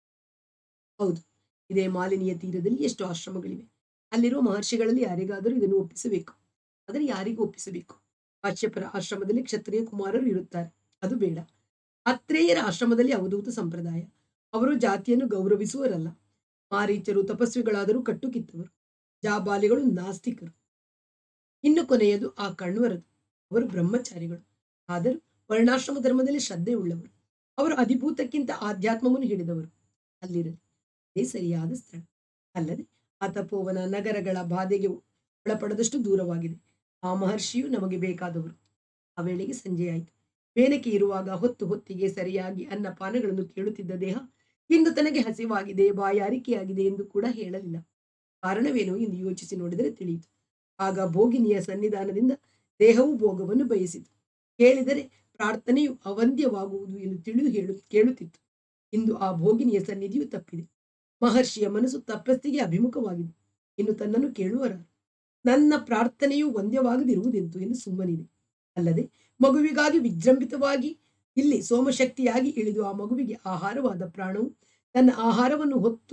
ಹೌದು, ಇದೇ ಮಾಲಿನಿಯ ತೀರದಲ್ಲಿ ಎಷ್ಟು ಆಶ್ರಮಗಳಿವೆ. ಅಲ್ಲಿರುವ ಮಹರ್ಷಿಗಳಲ್ಲಿ ಯಾರಿಗಾದರೂ ಇದನ್ನು ಒಪ್ಪಿಸಬೇಕು. ಆದರೆ ಯಾರಿಗೂ ಒಪ್ಪಿಸಬೇಕು? ಕಾಶ್ಯಪರ ಆಶ್ರಮದಲ್ಲಿ ಕ್ಷತ್ರಿಯ ಕುಮಾರರು ಇರುತ್ತಾರೆ, ಅದು ಬೇಡ. ಅತ್ರೇಯರ ಆಶ್ರಮದಲ್ಲಿ ಅವಧೂತ ಸಂಪ್ರದಾಯ, ಅವರು ಜಾತಿಯನ್ನು ಗೌರವಿಸುವರಲ್ಲ. ಮಾರೀಚರು ತಪಸ್ವಿಗಳಾದರೂ ಕಟ್ಟು ಕಿತ್ತವರು. ಜಾಬಾಲಿಗಳು ನಾಸ್ತಿಕರು. ಇನ್ನು ಕೊನೆಯದು ಆ ಕಣ್ವರದು, ಅವರು ಬ್ರಹ್ಮಚಾರಿಗಳು. ಆದರೂ ವರ್ಣಾಶ್ರಮ ಧರ್ಮದಲ್ಲಿ ಶ್ರದ್ಧೆ ಉಳ್ಳವರು. ಅವರು ಅಧಿಭೂತಕ್ಕಿಂತ ಆಧ್ಯಾತ್ಮವನ್ನು ಹಿಡಿದವರು. ಅಲ್ಲಿರಲಿ, ಅದೇ ಸರಿಯಾದ ಸ್ಥಳ. ಅಲ್ಲದೆ ಆ ತಪೋವನ ನಗರಗಳ ಬಾಧೆಗೆ ಒಳಪಡದಷ್ಟು ದೂರವಾಗಿದೆ. ಆ ಮಹರ್ಷಿಯು ನಮಗೆ ಬೇಕಾದವರು. ಆ ವೇಳೆಗೆ ಸಂಜೆಯಾಯಿತು. ಮೇನಕೆ ಇರುವಾಗ ಹೊತ್ತು ಹೊತ್ತಿಗೆ ಸರಿಯಾಗಿ ಅನ್ನಪಾನಗಳನ್ನು ಕೇಳುತ್ತಿದ್ದ ದೇಹ ಇಂದು ತನಗೆ ಹಸಿವಾಗಿದೆ, ಬಾಯಾರಿಕೆಯಾಗಿದೆ ಎಂದು ಕೂಡ ಹೇಳಲಿಲ್ಲ. ಕಾರಣವೇನು ಎಂದು ಯೋಚಿಸಿ ನೋಡಿದರೆ ತಿಳಿಯಿತು. ಆಗ ಭೋಗಿನಿಯ ಸನ್ನಿಧಾನದಿಂದ ದೇಹವು ಭೋಗವನ್ನು ಬಯಸಿತು. ಕೇಳಿದರೆ ಪ್ರಾರ್ಥನೆಯು ಅವಂದ್ಯವಾಗುವುದು ಎಂದು ತಿಳಿದು ಹೇಳು ಕೇಳುತ್ತಿತ್ತು. ಇಂದು ಆ ಭೋಗಿನಿಯ ಸನ್ನಿಧಿಯು ತಪ್ಪಿದೆ. ಮಹರ್ಷಿಯ ಮನಸ್ಸು ತಪಸ್ಸಿಗೆ ಅಭಿಮುಖವಾಗಿದೆ. ಇನ್ನು ತನ್ನನ್ನು ಕೇಳುವರ ನನ್ನ ಪ್ರಾರ್ಥನೆಯು ವಂದ್ಯವಾಗದಿರುವುದೆಂತು ಎಂದು ಸುಮ್ಮನಿದೆ. ಅಲ್ಲದೆ ಮಗುವಿಗಾಗಿ ವಿಜೃಂಭಿತವಾಗಿ ಇಲ್ಲಿ ಸೋಮಶಕ್ತಿಯಾಗಿ ಇಳಿದು ಆ ಮಗುವಿಗೆ ಆಹಾರವಾದ ಪ್ರಾಣವು ತನ್ನ ಆಹಾರವನ್ನು ಹೊತ್ತು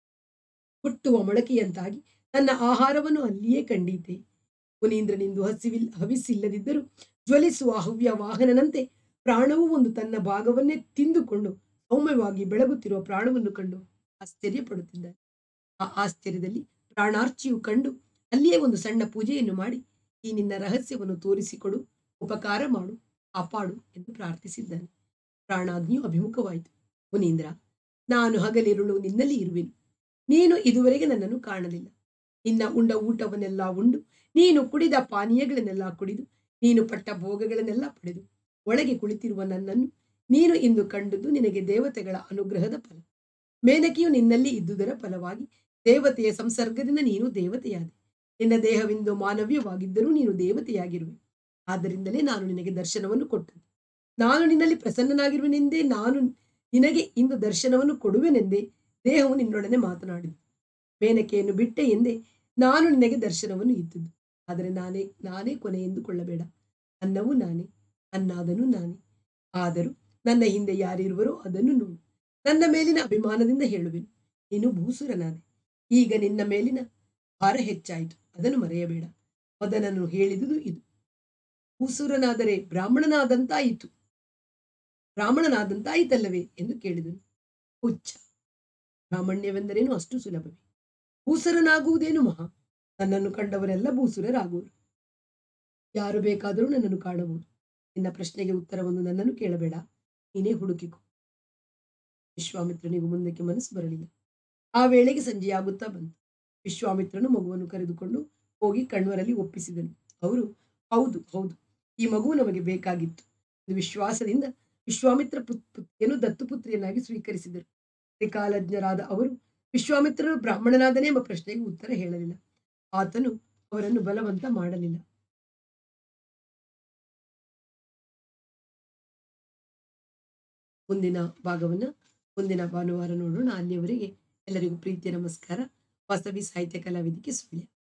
ಹುಟ್ಟುವ ಮೊಳಕೆಯಂತಾಗಿ ತನ್ನ ಆಹಾರವನ್ನು ಅಲ್ಲಿಯೇ ಕಂಡೀತೆ. ಮುನೀಂದ್ರನಿಂದು ಹಸಿವಿಲ್ ಹವಿಸಿಲ್ಲದಿದ್ದರೂ ಜ್ವಲಿಸುವ ಹವ್ಯ ವಾಹನನಂತೆ ಪ್ರಾಣವು ಒಂದು ತನ್ನ ಭಾಗವನ್ನೇ ತಿಂದುಕೊಂಡು ಸೌಮ್ಯವಾಗಿ ಬೆಳಗುತ್ತಿರುವ ಪ್ರಾಣವನ್ನು ಕಂಡು ಆಶ್ಚರ್ಯಪಡುತ್ತಿದ್ದಾನೆ. ಆ ಆಶ್ಚರ್ಯದಲ್ಲಿ ಪ್ರಾಣಾರ್ಚಿಯು ಕಂಡು ಅಲ್ಲಿಯೇ ಒಂದು ಸಣ್ಣ ಪೂಜೆಯನ್ನು ಮಾಡಿ, ಈ ನಿನ್ನ ರಹಸ್ಯವನ್ನು ತೋರಿಸಿಕೊಡು, ಉಪಕಾರ ಮಾಡು, ಕಾಪಾಡು ಎಂದು ಪ್ರಾರ್ಥಿಸಿದ್ದಾನೆ. ಪ್ರಾಣಾಗ್ನಿಯು ಅಭಿಮುಖವಾಯಿತು. ಮುನೀಂದ್ರ, ನಾನು ಹಗಲಿರುಳು ನಿನ್ನಲ್ಲಿ ಇರುವೆನು. ನೀನು ಇದುವರೆಗೆ ನನ್ನನ್ನು ಕಾಣಲಿಲ್ಲ. ನಿನ್ನ ಉಂಡ ಊಟವನ್ನೆಲ್ಲ ಉಂಡು, ನೀನು ಕುಡಿದ ಪಾನೀಯಗಳನ್ನೆಲ್ಲ ಕುಡಿದು, ನೀನು ಪಟ್ಟ ಭೋಗಗಳನ್ನೆಲ್ಲ ಪಡೆದು ಒಳಗೆ ಕುಳಿತಿರುವ ನನ್ನನ್ನು ನೀನು ಇಂದು ಕಂಡುದು ನಿನಗೆ ದೇವತೆಗಳ ಅನುಗ್ರಹದ ಫಲ. ಮೇನಕೆಯು ನಿನ್ನಲ್ಲಿ ಇದ್ದುದರ ಫಲವಾಗಿ ದೇವತೆಯ ಸಂಸರ್ಗದಿಂದ ನೀನು ದೇವತೆಯಾದೆ. ನಿನ್ನ ದೇಹವಿಂದು ಮಾನವ್ಯವಾಗಿದ್ದರೂ ನೀನು ದೇವತೆಯಾಗಿರುವೆ. ಆದ್ದರಿಂದಲೇ ನಾನು ನಿನಗೆ ದರ್ಶನವನ್ನು ಕೊಟ್ಟದ್ದು. ನಾನು ನಿನ್ನಲ್ಲಿ ಪ್ರಸನ್ನನಾಗಿರುವೆನೆಂದೇ ನಾನು ನಿನಗೆ ಇಂದು ದರ್ಶನವನ್ನು ಕೊಡುವೆನೆಂದೇ ದೇಹವು ನಿನ್ನೊಡನೆ ಮಾತನಾಡಿದು. ಮೇನಕೆಯನ್ನು ಬಿಟ್ಟೆ ಎಂದೇ ನಾನು ನಿನಗೆ ದರ್ಶನವನ್ನು ಇದ್ದುದು. ಆದರೆ ನಾನೇ ನಾನೇ ಕೊನೆ ಎಂದುಕೊಳ್ಳಬೇಡ. ಅನ್ನವೂ ನಾನೇ, ಅನ್ನಾದನು ನಾನೇ. ಆದರೂ ನನ್ನ ಹಿಂದೆ ಯಾರಿರುವರೋ ಅದನ್ನು ನೋಡು. ನನ್ನ ಮೇಲಿನ ಅಭಿಮಾನದಿಂದ ಹೇಳುವೆನು, ನೀನು ಭೂಸುರನಾದೆ. ಈಗ ನಿನ್ನ ಮೇಲಿನ ಭಾರ ಹೆಚ್ಚಾಯಿತು, ಅದನ್ನು ಮರೆಯಬೇಡ. ಮದನನು ಹೇಳಿದುದು ಇದು. ಭೂಸುರನಾದರೆ ಬ್ರಾಹ್ಮಣನಾದಂತಾಯಿತು ಬ್ರಾಹ್ಮಣನಾದಂತಾಯಿತಲ್ಲವೇ ಎಂದು ಕೇಳಿದನು. ಹುಚ್ಚ, ಬ್ರಾಹ್ಮಣ್ಯವೆಂದರೇನು ಅಷ್ಟು ಸುಲಭವೇ? ಭೂಸುರನಾಗುವುದೇನು ಮಹಾ? ನನ್ನನ್ನು ಕಂಡವರೆಲ್ಲ ಭೂಸುರರಾಗುವರು. ಯಾರು ಬೇಕಾದರೂ ನನ್ನನ್ನು ಕಾಣಬಹುದು. ನಿನ್ನ ಪ್ರಶ್ನೆಗೆ ಉತ್ತರವನ್ನು ನನ್ನನ್ನು ಕೇಳಬೇಡ, ನೀನೇ ಹುಡುಕಿಕೊ. ವಿಶ್ವಾಮಿತ್ರನಿಗೂ ಮುಂದಕ್ಕೆ ಮನಸ್ಸು ಬರಲಿಲ್ಲ. ಆ ವೇಳೆಗೆ ಸಂಜೆಯಾಗುತ್ತಾ ಬಂತು. ವಿಶ್ವಾಮಿತ್ರನು ಮಗುವನ್ನು ಕರೆದುಕೊಂಡು ಹೋಗಿ ಕಣ್ವರಲ್ಲಿ ಒಪ್ಪಿಸಿದನು. ಅವರು, ಹೌದು ಹೌದು, ಈ ಮಗುವು ನಮಗೆ ಬೇಕಾಗಿತ್ತು ಎಂದು ವಿಶ್ವಾಸದಿಂದ ವಿಶ್ವಾಮಿತ್ರ ಪುತ್ರಿಯನ್ನು ದತ್ತುಪುತ್ರಿಯನ್ನಾಗಿ ಸ್ವೀಕರಿಸಿದರು. ತ್ರಿಕಾಲಜ್ಞರಾದ ಅವರು ವಿಶ್ವಾಮಿತ್ರರು ಬ್ರಾಹ್ಮಣನಾದನೇ ಎಂಬ ಪ್ರಶ್ನೆಗೆ ಉತ್ತರ ಹೇಳಲಿಲ್ಲ. ಆತನು ಅವರನ್ನು ಬಲವಂತ ಮಾಡಲಿಲ್ಲ. ಮುಂದಿನ ಭಾಗವನ್ನ ಮುಂದಿನ ಭಾನುವಾರ ನೋಡೋಣ. ಅಲ್ಲಿಯವರೆಗೆ ಎಲ್ಲರಿಗೂ ಪ್ರೀತಿಯ ನಮಸ್ಕಾರ. ವಾಸವಿ ಸಾಹಿತ್ಯ ಕಲಾವೇದಿಕೆ ಸುಳ್ಯ.